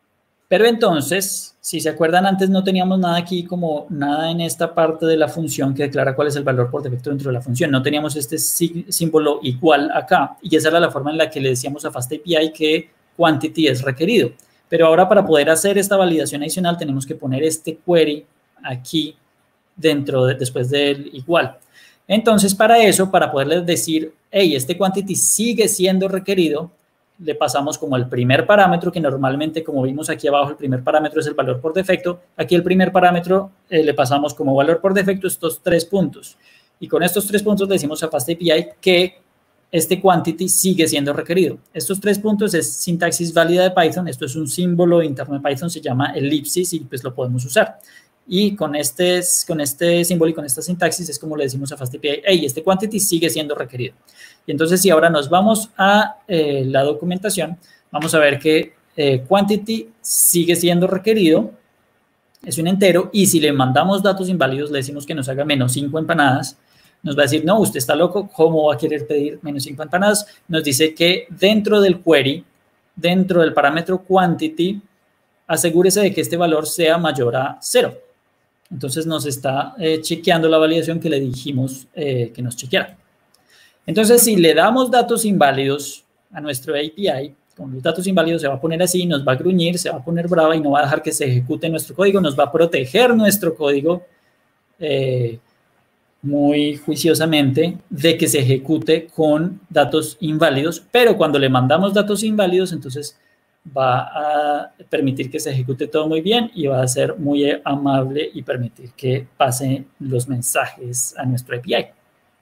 Speaker 4: Pero entonces, si se acuerdan, antes no teníamos nada aquí, como nada en esta parte de la función que declara cuál es el valor por defecto dentro de la función. No teníamos este sí, símbolo igual acá, y esa era la forma en la que le decíamos a FastAPI que quantity es requerido. Pero ahora, para poder hacer esta validación adicional, tenemos que poner este query aquí dentro, de, después del igual. Entonces, para eso, para poderles decir, hey, este quantity sigue siendo requerido, le pasamos como el primer parámetro, que normalmente, como vimos aquí abajo, el primer parámetro es el valor por defecto. Aquí el primer parámetro eh, le pasamos como valor por defecto estos tres puntos. Y con estos tres puntos le decimos a FastAPI que este quantity sigue siendo requerido. Estos tres puntos es sintaxis válida de Python. Esto es un símbolo interno de Python, se llama elipsis y pues lo podemos usar. Y con este, con este símbolo y con esta sintaxis es como le decimos a FastAPI, hey, este quantity sigue siendo requerido. Y entonces, si ahora nos vamos a eh, la documentación, vamos a ver que eh, quantity sigue siendo requerido, es un entero, y si le mandamos datos inválidos, le decimos que nos haga menos cinco empanadas, nos va a decir, no, usted está loco, ¿cómo va a querer pedir menos cinco empanadas? Nos dice que dentro del query, dentro del parámetro quantity, asegúrese de que este valor sea mayor a cero. Entonces, nos está eh, chequeando la validación que le dijimos eh, que nos chequeara. Entonces, si le damos datos inválidos a nuestro A P I, con los datos inválidos se va a poner así, nos va a gruñir, se va a poner brava y no va a dejar que se ejecute nuestro código, nos va a proteger nuestro código eh, muy juiciosamente de que se ejecute con datos inválidos, pero cuando le mandamos datos inválidos, entonces va a permitir que se ejecute todo muy bien y va a ser muy amable y permitir que pasen los mensajes a nuestro A P I.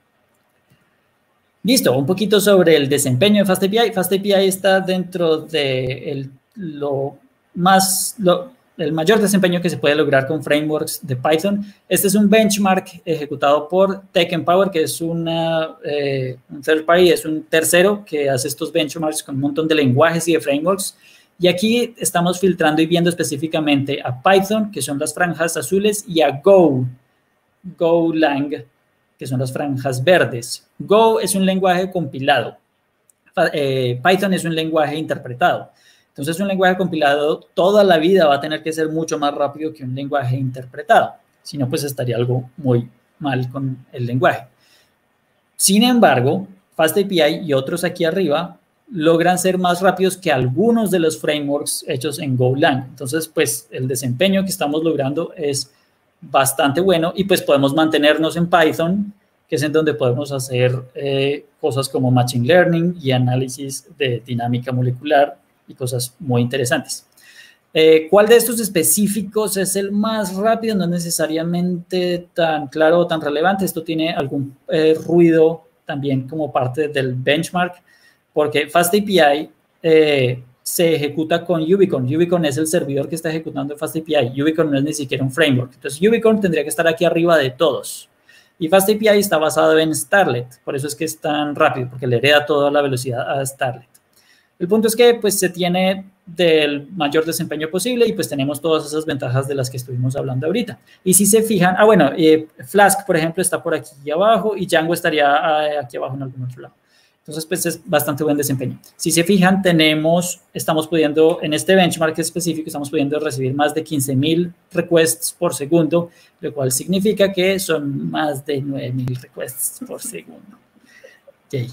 Speaker 4: Listo, un poquito sobre el desempeño de FastAPI. FastAPI está dentro de el, lo más, lo, el mayor desempeño que se puede lograr con frameworks de Python. Este es un benchmark ejecutado por TechEmpower, que es una, eh, un third party, es un tercero que hace estos benchmarks con un montón de lenguajes y de frameworks. Y aquí estamos filtrando y viendo específicamente a Python, que son las franjas azules, y a Go, Golang, que son las franjas verdes. Go es un lenguaje compilado. Eh, Python es un lenguaje interpretado. Entonces, un lenguaje compilado toda la vida va a tener que ser mucho más rápido que un lenguaje interpretado. Si no, pues estaría algo muy mal con el lenguaje. Sin embargo, FastAPI y otros aquí arriba logran ser más rápidos que algunos de los frameworks hechos en Golang. Entonces, pues, el desempeño que estamos logrando es bastante bueno y pues podemos mantenernos en Python, que es en donde podemos hacer eh, cosas como Machine Learning y análisis de dinámica molecular y cosas muy interesantes. Eh, ¿Cuál de estos específicos es el más rápido? No es necesariamente tan claro o tan relevante. Esto tiene algún eh, ruido también como parte del benchmark, porque FastAPI eh, se ejecuta con Ubicorn. Ubicorn es el servidor que está ejecutando FastAPI. Ubicorn no es ni siquiera un framework. Entonces, Ubicorn tendría que estar aquí arriba de todos. Y FastAPI está basado en Starlet. Por eso es que es tan rápido, porque le hereda toda la velocidad a Starlet. El punto es que pues, se tiene del mayor desempeño posible y pues tenemos todas esas ventajas de las que estuvimos hablando ahorita. Y si se fijan, ah, bueno, eh, Flask, por ejemplo, está por aquí abajo y Django estaría eh, aquí abajo en algún otro lado. Entonces, pues es bastante buen desempeño. Si se fijan, tenemos, estamos pudiendo, en este benchmark específico, estamos pudiendo recibir más de quince mil requests por segundo, lo cual significa que son más de nueve mil requests por segundo. Okay.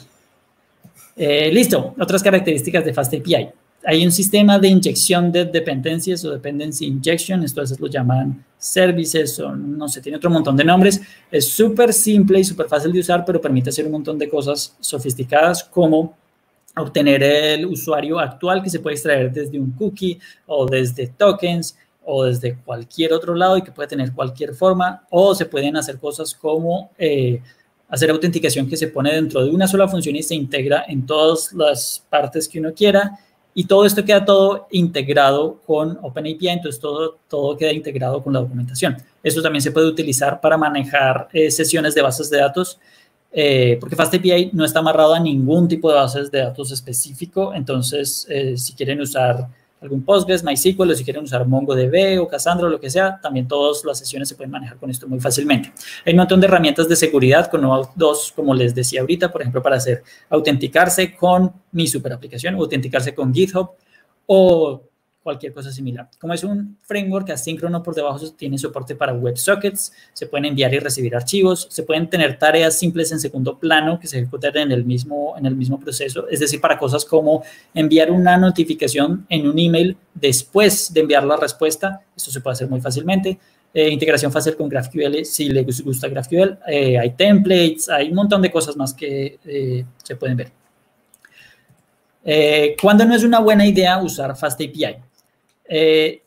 Speaker 4: Eh, listo, otras características de FastAPI. Hay un sistema de inyección de dependencias o dependency injection, esto a veces lo llaman services o no sé, tiene otro montón de nombres. Es súper simple y súper fácil de usar, pero permite hacer un montón de cosas sofisticadas como obtener el usuario actual que se puede extraer desde un cookie o desde tokens o desde cualquier otro lado y que puede tener cualquier forma, o se pueden hacer cosas como eh, hacer autenticación que se pone dentro de una sola función y se integra en todas las partes que uno quiera. Y todo esto queda todo integrado con OpenAPI, entonces todo, todo queda integrado con la documentación. Esto también se puede utilizar para manejar eh, sesiones de bases de datos, eh, porque FastAPI no está amarrado a ningún tipo de bases de datos específico. Entonces, eh, si quieren usar algún Postgres, MySQL, o si quieren usar MongoDB o Cassandra o lo que sea, también todas las sesiones se pueden manejar con esto muy fácilmente. Hay un montón de herramientas de seguridad con OAuth dos, como les decía ahorita, por ejemplo, para hacer autenticarse con mi super aplicación, o autenticarse con GitHub, o cualquier cosa similar. Como es un framework asíncrono, por debajo tiene soporte para WebSockets, se pueden enviar y recibir archivos, se pueden tener tareas simples en segundo plano que se ejecutan en el mismo, en el mismo proceso, es decir, para cosas como enviar una notificación en un email después de enviar la respuesta, esto se puede hacer muy fácilmente. Eh, integración fácil con GraphQL, si les gusta GraphQL, eh, hay templates, hay un montón de cosas más que eh, se pueden ver. Eh, ¿Cuándo no es una buena idea usar FastAPI? Eh,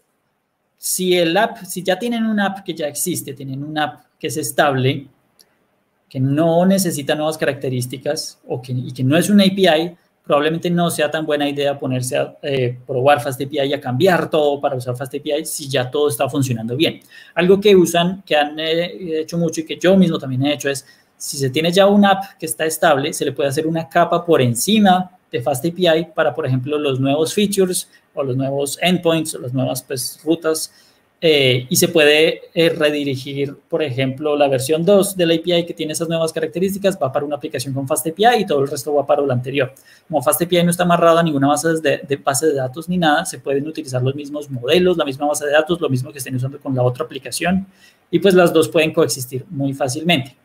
Speaker 4: si el app, si ya tienen una app que ya existe, tienen una app que es estable, que no necesita nuevas características o que, y que no es una A P I, probablemente no sea tan buena idea ponerse a eh, probar FastAPI y a cambiar todo para usar FastAPI si ya todo está funcionando bien. Algo que usan, que han eh, hecho mucho y que yo mismo también he hecho es, si se tiene ya una app que está estable, se le puede hacer una capa por encima de FastAPI para, por ejemplo, los nuevos features o los nuevos endpoints o las nuevas pues, rutas eh, y se puede eh, redirigir, por ejemplo, la versión dos de la A P I que tiene esas nuevas características va para una aplicación con FastAPI y todo el resto va para lo anterior. Como FastAPI no está amarrado a ninguna base de, de, base de datos ni nada, se pueden utilizar los mismos modelos, la misma base de datos, lo mismo que estén usando con la otra aplicación y pues las dos pueden coexistir muy fácilmente.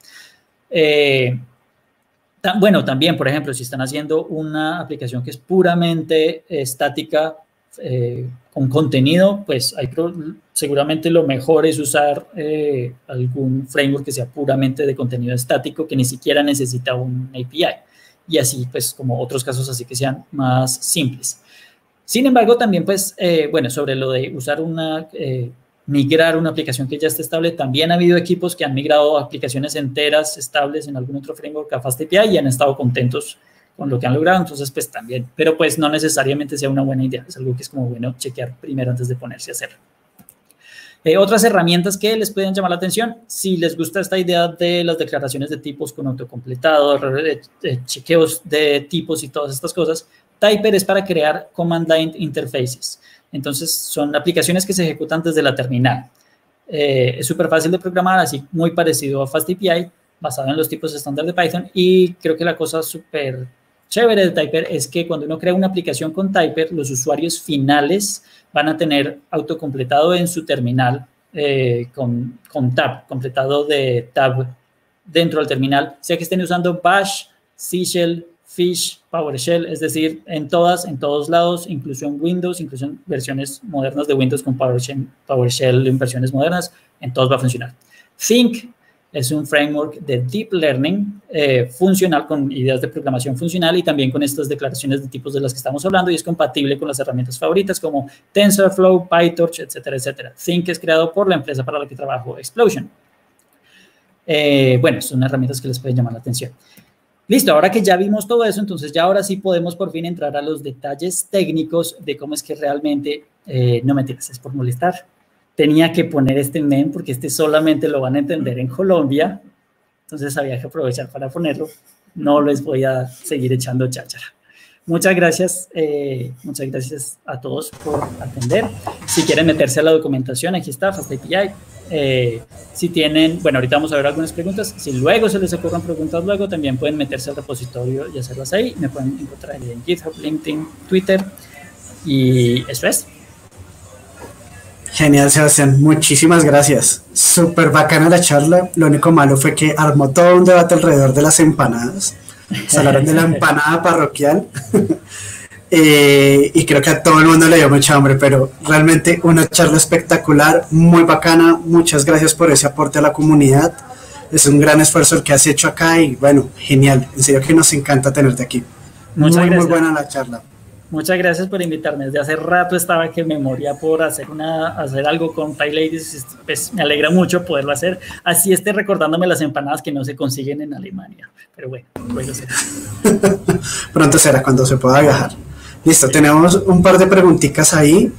Speaker 4: Eh, Bueno, también, por ejemplo, si están haciendo una aplicación que es puramente eh, estática eh, con contenido, pues hay pro, seguramente lo mejor es usar eh, algún framework que sea puramente de contenido estático, que ni siquiera necesita un A P I. Y así, pues, como otros casos así que sean más simples. Sin embargo, también, pues, eh, bueno, sobre lo de usar una... Eh, migrar una aplicación que ya está estable. También ha habido equipos que han migrado aplicaciones enteras estables en algún otro framework a FastAPI y han estado contentos con lo que han logrado. Entonces, pues también, pero pues no necesariamente sea una buena idea. Es algo que es como bueno chequear primero antes de ponerse a hacerlo. Eh, otras herramientas que les pueden llamar la atención, si les gusta esta idea de las declaraciones de tipos con autocompletado, eh, eh, chequeos de tipos y todas estas cosas, Typer es para crear command line interfaces. Entonces, son aplicaciones que se ejecutan desde la terminal. Eh, es súper fácil de programar, así muy parecido a FastAPI, basado en los tipos estándar de Python. Y creo que la cosa súper chévere de Typer es que cuando uno crea una aplicación con Typer, los usuarios finales van a tener autocompletado en su terminal eh, con, con tab, completado de tab dentro del terminal, sea que estén usando Bash, C Shell, Fish, PowerShell, es decir, en todas, en todos lados, incluso en Windows, incluso en versiones modernas de Windows con PowerShell, PowerShell en versiones modernas, en todos va a funcionar. Think es un framework de Deep Learning eh, funcional, con ideas de programación funcional y también con estas declaraciones de tipos de las que estamos hablando y es compatible con las herramientas favoritas como TensorFlow, PyTorch, etcétera, etcétera. Think es creado por la empresa para la que trabajo, Explosion. Eh, bueno, son herramientas que les pueden llamar la atención. Listo, ahora que ya vimos todo eso, entonces ya ahora sí podemos por fin entrar a los detalles técnicos de cómo es que realmente, eh, no mentiras, es por molestar. Tenía que poner este meme porque este solamente lo van a entender en Colombia, entonces había que aprovechar para ponerlo. No les voy a seguir echando cháchara. Muchas gracias, eh, muchas gracias a todos por atender. Si quieren meterse a la documentación, aquí está, FastAPI. Eh, si tienen, bueno, ahorita vamos a ver algunas preguntas. Si luego se les ocurran preguntas luego, también pueden meterse al repositorio y hacerlas ahí. Me pueden encontrar en GitHub, LinkedIn, Twitter. Y eso es.
Speaker 2: Genial, Sebastián. Muchísimas gracias. Súper bacana la charla. Lo único malo fue que armó todo un debate alrededor de las empanadas. Se hablaron de la empanada parroquial. Eh, y creo que a todo el mundo le dio mucha hambre, pero realmente una charla espectacular, muy bacana. Muchas gracias por ese aporte a la comunidad. Es un gran esfuerzo el que has hecho acá y bueno, genial. En serio que nos encanta tenerte aquí.
Speaker 4: Muchas
Speaker 2: muy,
Speaker 4: gracias.
Speaker 2: muy buena la charla.
Speaker 4: Muchas gracias por invitarme. Desde hace rato estaba que me moría por hacer, una, hacer algo con PyLadies. Pues me alegra mucho poderlo hacer. Así esté recordándome las empanadas que no se consiguen en Alemania. Pero bueno, luego será.
Speaker 2: Pronto será cuando se pueda viajar. Listo, tenemos un par de preguntitas ahí.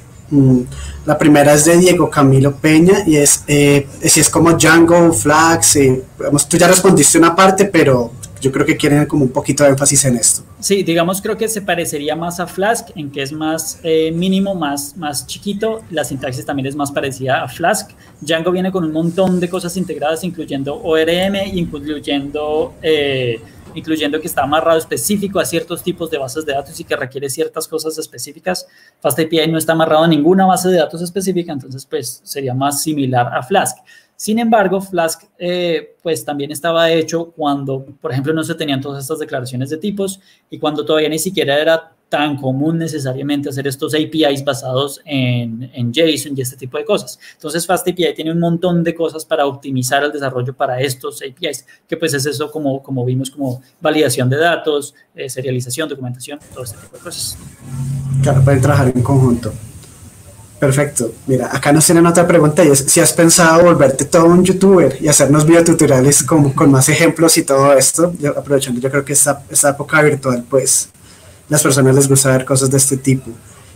Speaker 2: La primera es de Diego Camilo Peña y es eh, si es como Django, Flask. Eh, vamos, tú ya respondiste una parte, pero yo creo que quieren como un poquito de énfasis en esto.
Speaker 4: Sí, digamos, creo que se parecería más a Flask, en que es más eh, mínimo, más, más chiquito. La sintaxis también es más parecida a Flask. Django viene con un montón de cosas integradas, incluyendo O R M, incluyendo... Eh, incluyendo que está amarrado específico a ciertos tipos de bases de datos y que requiere ciertas cosas específicas. FastAPI no está amarrado a ninguna base de datos específica, entonces pues sería más similar a Flask. Sin embargo, Flask eh, pues también estaba hecho cuando, por ejemplo, no se tenían todas estas declaraciones de tipos y cuando todavía ni siquiera era tan común necesariamente hacer estos A P Is basados en, en JSON y este tipo de cosas. Entonces, FastAPI tiene un montón de cosas para optimizar el desarrollo para estos A P Is, que pues es eso como, como vimos, como validación de datos, eh, serialización, documentación, todo este tipo de cosas.
Speaker 2: Claro, pueden trabajar en conjunto. Perfecto. Mira, acá nos tienen otra pregunta y es si has pensado volverte todo un youtuber y hacernos videotutoriales con, con más ejemplos y todo esto. Yo, aprovechando, yo creo que esta, esta época virtual, pues, las personas les gusta ver cosas de este tipo.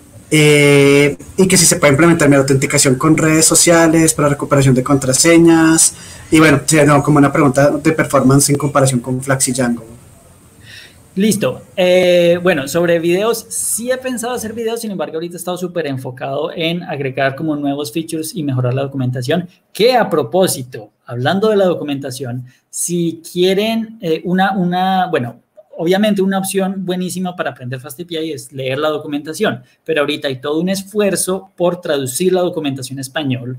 Speaker 2: Eh, y que si se puede implementar mi autenticación con redes sociales para recuperación de contraseñas. Y bueno, sí, no, como una pregunta de performance en comparación con Flask y Django.
Speaker 4: Listo. Eh, bueno, sobre videos, sí he pensado hacer videos, sin embargo, ahorita he estado súper enfocado en agregar como nuevos features y mejorar la documentación, que a propósito, hablando de la documentación, si quieren eh, una, una, bueno, obviamente una opción buenísima para aprender FastAPI es leer la documentación, pero ahorita hay todo un esfuerzo por traducir la documentación a español.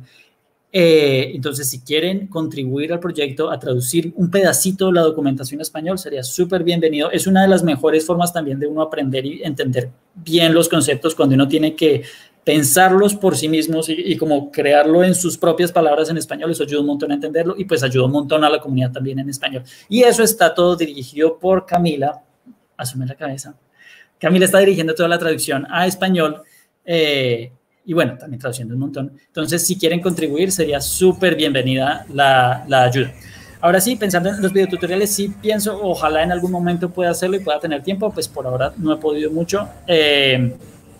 Speaker 4: Eh, entonces, si quieren contribuir al proyecto a traducir un pedacito de la documentación en español, sería súper bienvenido. Es una de las mejores formas también de uno aprender y entender bien los conceptos cuando uno tiene que pensarlos por sí mismos y, y como crearlo en sus propias palabras en español. Eso ayuda un montón a entenderlo y pues ayuda un montón a la comunidad también en español. Y eso está todo dirigido por Camila. Asume la cabeza. Camila está dirigiendo toda la traducción a español. Eh, Y bueno, también traduciendo un montón. Entonces, si quieren contribuir, sería súper bienvenida la, la ayuda. Ahora sí, pensando en los videotutoriales, sí pienso, ojalá en algún momento pueda hacerlo y pueda tener tiempo, pues por ahora no he podido mucho. Eh,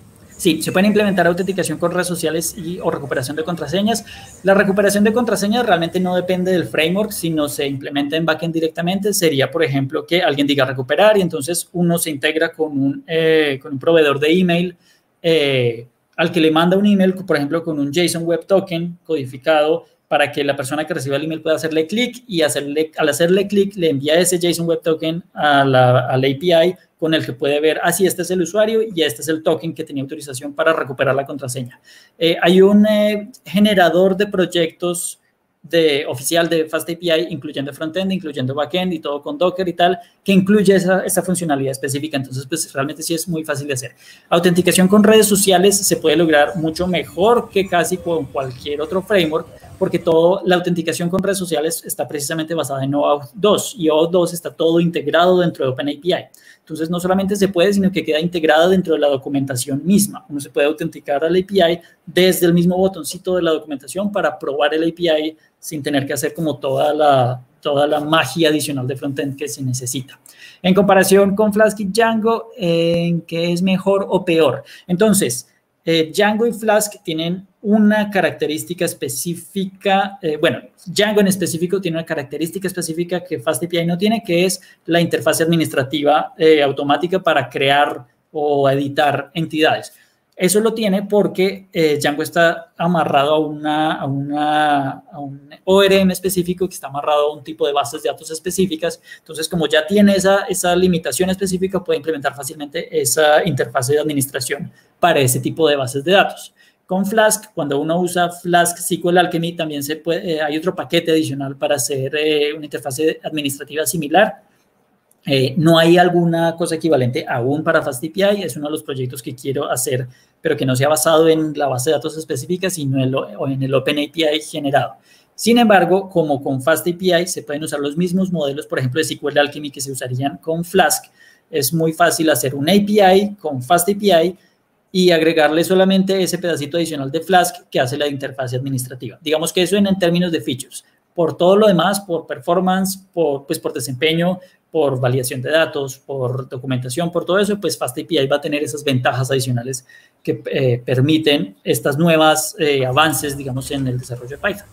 Speaker 4: sí, se pueden implementar autenticación con redes sociales y, o recuperación de contraseñas. La recuperación de contraseñas realmente no depende del framework, sino se implementa en backend directamente. Sería, por ejemplo, que alguien diga recuperar y entonces uno se integra con un, eh, con un proveedor de email, eh, al que le manda un email, por ejemplo, con un JSON Web Token codificado para que la persona que reciba el email pueda hacerle clic y hacerle, al hacerle clic le envía ese JSON Web Token a la, al A P I con el que puede ver, ah, sí, este es el usuario y este es el token que tenía autorización para recuperar la contraseña. Eh, hay un eh, generador de proyectos de, oficial de FastAPI, incluyendo frontend, incluyendo backend y todo con Docker y tal, que incluye esa, esa funcionalidad específica. Entonces, pues realmente sí es muy fácil de hacer. Autenticación con redes sociales se puede lograr mucho mejor que casi con cualquier otro framework, porque todo, la autenticación con redes sociales está precisamente basada en OAuth dos y OAuth dos está todo integrado dentro de OpenAPI. Entonces, no solamente se puede, sino que queda integrada dentro de la documentación misma. Uno se puede autenticar al A P I desde el mismo botoncito de la documentación para probar el A P I sin tener que hacer como toda la, toda la magia adicional de frontend que se necesita. En comparación con Flask y Django, ¿en qué es mejor o peor? Entonces, eh, Django y Flask tienen una característica específica, eh, bueno, Django en específico tiene una característica específica que FastAPI no tiene, que es la interfaz administrativa eh, automática para crear o editar entidades. Eso lo tiene porque eh, Django está amarrado a, una, a, una, a un O R M específico que está amarrado a un tipo de bases de datos específicas. Entonces, como ya tiene esa, esa limitación específica, puede implementar fácilmente esa interfaz de administración para ese tipo de bases de datos. Con Flask, cuando uno usa Flask S Q L Alchemy, también se puede, eh, hay otro paquete adicional para hacer eh, una interfaz administrativa similar. Eh, no hay alguna cosa equivalente aún para FastAPI, es uno de los proyectos que quiero hacer, pero que no sea basado en la base de datos específica, sino en, lo, en el OpenAPI generado. Sin embargo, como con FastAPI se pueden usar los mismos modelos, por ejemplo, de S Q L Alchemy que se usarían con Flask. Es muy fácil hacer un A P I con FastAPI y agregarle solamente ese pedacito adicional de Flask que hace la interfaz administrativa. Digamos que eso en, en términos de features. Por todo lo demás, por performance, por, pues por desempeño, por validación de datos, por documentación, por todo eso, pues FastAPI va a tener esas ventajas adicionales que eh, permiten estas nuevas eh, avances, digamos, en el desarrollo de Python.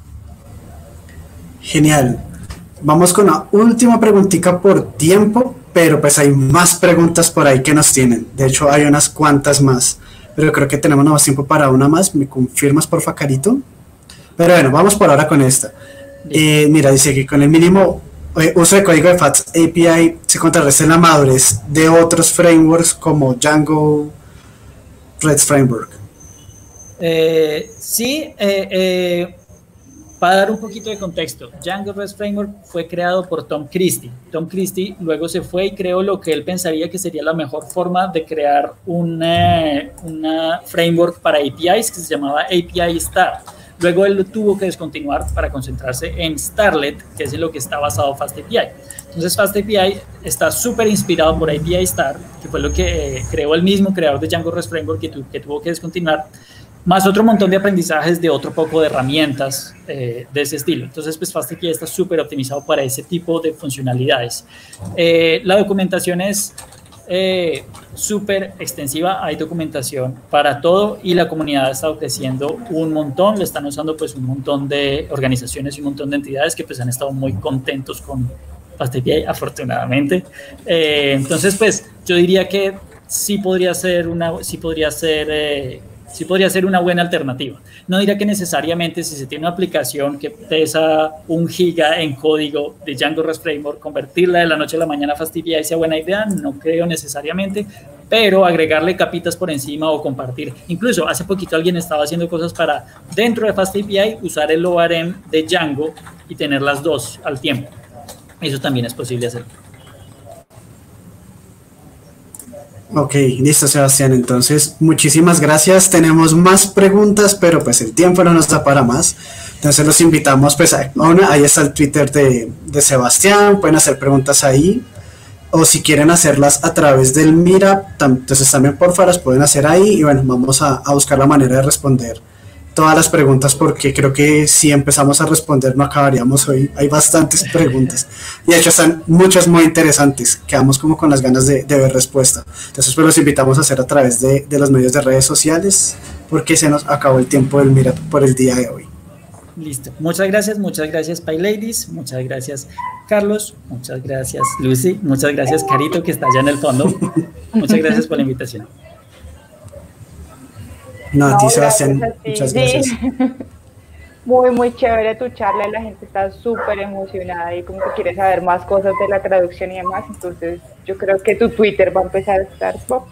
Speaker 2: Genial. Vamos con la última preguntita por tiempo, pero pues hay más preguntas por ahí que nos tienen. De hecho, hay unas cuantas más, pero creo que tenemos más tiempo para una más. ¿Me confirmas, porfa, Carito? Pero bueno, vamos por ahora con esta. Eh, mira, dice que con el mínimo eh, uso de código de Fast A P I se contrarresta en la madurez de otros frameworks como Django REST Framework.
Speaker 4: Eh, sí, eh, eh, para dar un poquito de contexto, Django REST Framework fue creado por Tom Christie. Tom Christie luego se fue y creó lo que él pensaría que sería la mejor forma de crear una, una framework para A P Is que se llamaba A P I Star. Luego él lo tuvo que descontinuar para concentrarse en Starlet, que es en lo que está basado Fast A P I. Entonces Fast A P I está súper inspirado por A P I Star, que fue lo que eh, creó el mismo creador de Django REST Framework que, tu, que tuvo que descontinuar, más otro montón de aprendizajes de otro poco de herramientas eh, de ese estilo. Entonces, pues Fast A P I está súper optimizado para ese tipo de funcionalidades. Eh, la documentación es eh, súper extensiva, hay documentación para todo y la comunidad ha estado creciendo un montón, lo están usando pues un montón de organizaciones y un montón de entidades que pues han estado muy contentos con Fast A P I, afortunadamente. Eh, entonces, pues yo diría que sí podría ser una, sí podría ser... Eh, sí podría ser una buena alternativa. No diría que necesariamente si se tiene una aplicación que pesa un giga en código de Django REST Framework, convertirla de la noche a la mañana a Fast A P I sea buena idea, no creo necesariamente, pero agregarle capitas por encima o compartir. Incluso hace poquito alguien estaba haciendo cosas para, dentro de Fast A P I, usar el O R M de Django y tener las dos al tiempo. Eso también es posible hacer.
Speaker 2: Ok, listo, Sebastián. Entonces, muchísimas gracias. Tenemos más preguntas, pero pues el tiempo no nos da para más. Entonces los invitamos, pues, a una, ahí está el Twitter de, de Sebastián, pueden hacer preguntas ahí. O si quieren hacerlas a través del Meetup, entonces también porfa las pueden hacer ahí. Y bueno, vamos a, a buscar la manera de responder todas las preguntas, porque creo que si empezamos a responder no acabaríamos hoy. Hay bastantes preguntas y de hecho están muchas muy interesantes, quedamos como con las ganas de, de ver respuesta. Entonces pues los invitamos a hacer a través de, de los medios de redes sociales, porque se nos acabó el tiempo del Meetup por el día de hoy.
Speaker 4: Listo, muchas gracias, muchas gracias PyLadies, muchas gracias Carlos, muchas gracias Lucy, muchas gracias Carito que está allá en el fondo, muchas gracias por la invitación.
Speaker 2: No, a ti,
Speaker 1: No,
Speaker 2: Sebastián,
Speaker 1: gracias a ti.
Speaker 2: muchas gracias.
Speaker 1: Sí. Muy, muy chévere tu charla, la gente está súper emocionada y como que quiere saber más cosas de la traducción y demás, entonces yo creo que tu Twitter va a empezar a estar pop.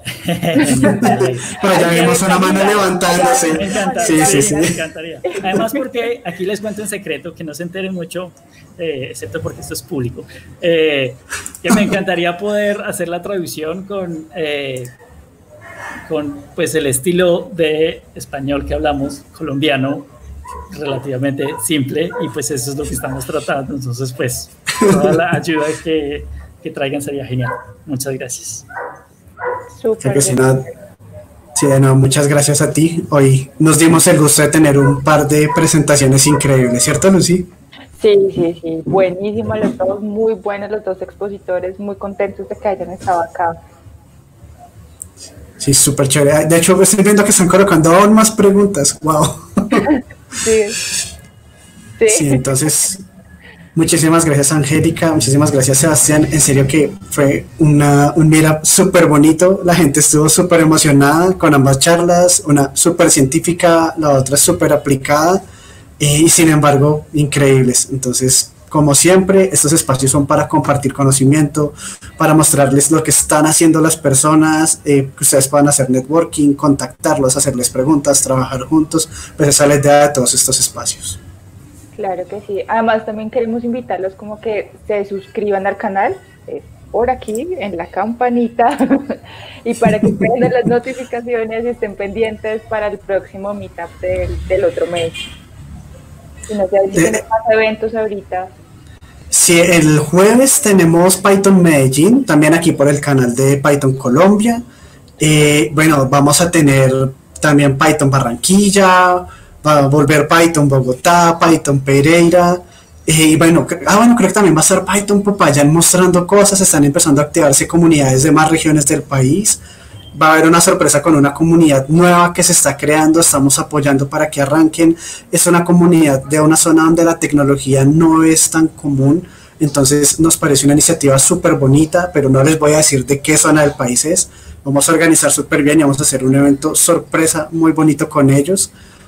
Speaker 2: Pero ya vimos una mano levantándose.
Speaker 4: Me encantaría,
Speaker 2: sí, sí, sí.
Speaker 4: Me encantaría. Además, porque aquí les cuento en secreto, que no se enteren mucho, eh, excepto porque esto es público, eh, que me encantaría poder hacer la traducción con, eh, con pues, el estilo de español que hablamos, colombiano, relativamente simple, y pues eso es lo que estamos tratando. Entonces, pues, toda la ayuda que, que traigan sería genial. Muchas gracias.
Speaker 1: Súper.
Speaker 2: Que si no, sí, no, muchas gracias a ti. Hoy nos dimos el gusto de tener un par de presentaciones increíbles, ¿cierto, Lucy?
Speaker 1: Sí, sí, sí, buenísimo los dos, muy buenos los dos expositores, muy contentos de que hayan estado acá.
Speaker 2: Sí, súper chévere. De hecho, estoy viendo que están colocando aún más preguntas. Wow.
Speaker 1: Sí. Sí.
Speaker 2: Sí, entonces, muchísimas gracias, Angélica. Muchísimas gracias, Sebastián. En serio que fue una, un meetup súper bonito. La gente estuvo súper emocionada con ambas charlas. Una súper científica, la otra súper aplicada. Y sin embargo, increíbles. Entonces, como siempre, estos espacios son para compartir conocimiento, para mostrarles lo que están haciendo las personas, eh, que ustedes puedan hacer networking, contactarlos, hacerles preguntas, trabajar juntos. Pues esa es la idea de todos estos espacios.
Speaker 1: Claro que sí. Además, también queremos invitarlos como que se suscriban al canal, eh, por aquí, en la campanita, y para que tengan las notificaciones y estén pendientes para el próximo meetup del, del otro mes. Y no sé si tienen más eventos ahorita.
Speaker 2: Sí, el jueves tenemos Python Medellín, también aquí por el canal de Python Colombia. Eh, bueno, vamos a tener también Python Barranquilla, va a volver Python Bogotá, Python Pereira. Eh, y bueno, ah, bueno, creo que también va a estar Python Popayán mostrando cosas, están empezando a activarse comunidades de más regiones del país. Va a haber una sorpresa con una comunidad nueva que se está creando, estamos apoyando para que arranquen. Es una comunidad de una zona donde la tecnología no es tan común, entonces nos parece una iniciativa súper bonita, pero no les voy a decir de qué zona del país es. Vamos a organizar súper bien y vamos a hacer un evento sorpresa muy bonito con ellos.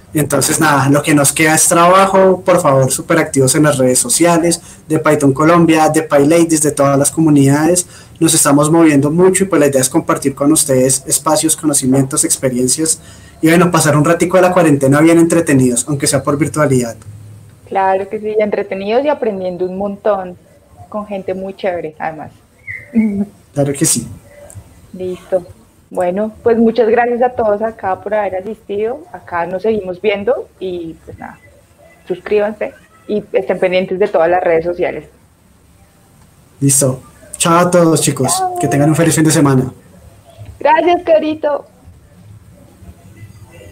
Speaker 2: Entonces, nada, lo que nos queda es trabajo. Por favor, súper activos en las redes sociales de Python Colombia, de PyLadies, de todas las comunidades. Nos estamos moviendo mucho y pues la idea es compartir con ustedes espacios, conocimientos, experiencias y bueno, pasar un ratico de la cuarentena bien entretenidos, aunque sea por virtualidad.
Speaker 1: Claro que sí, entretenidos y aprendiendo un montón con gente muy chévere, además.
Speaker 2: Claro que sí.
Speaker 1: Listo. Bueno, pues muchas gracias a todos acá por haber asistido. Acá nos seguimos viendo y pues nada, suscríbanse y estén pendientes de todas las redes sociales.
Speaker 2: Listo. Chao a todos, chicos.
Speaker 1: Chao.
Speaker 2: Que tengan un feliz fin de semana.
Speaker 1: Gracias, Carito.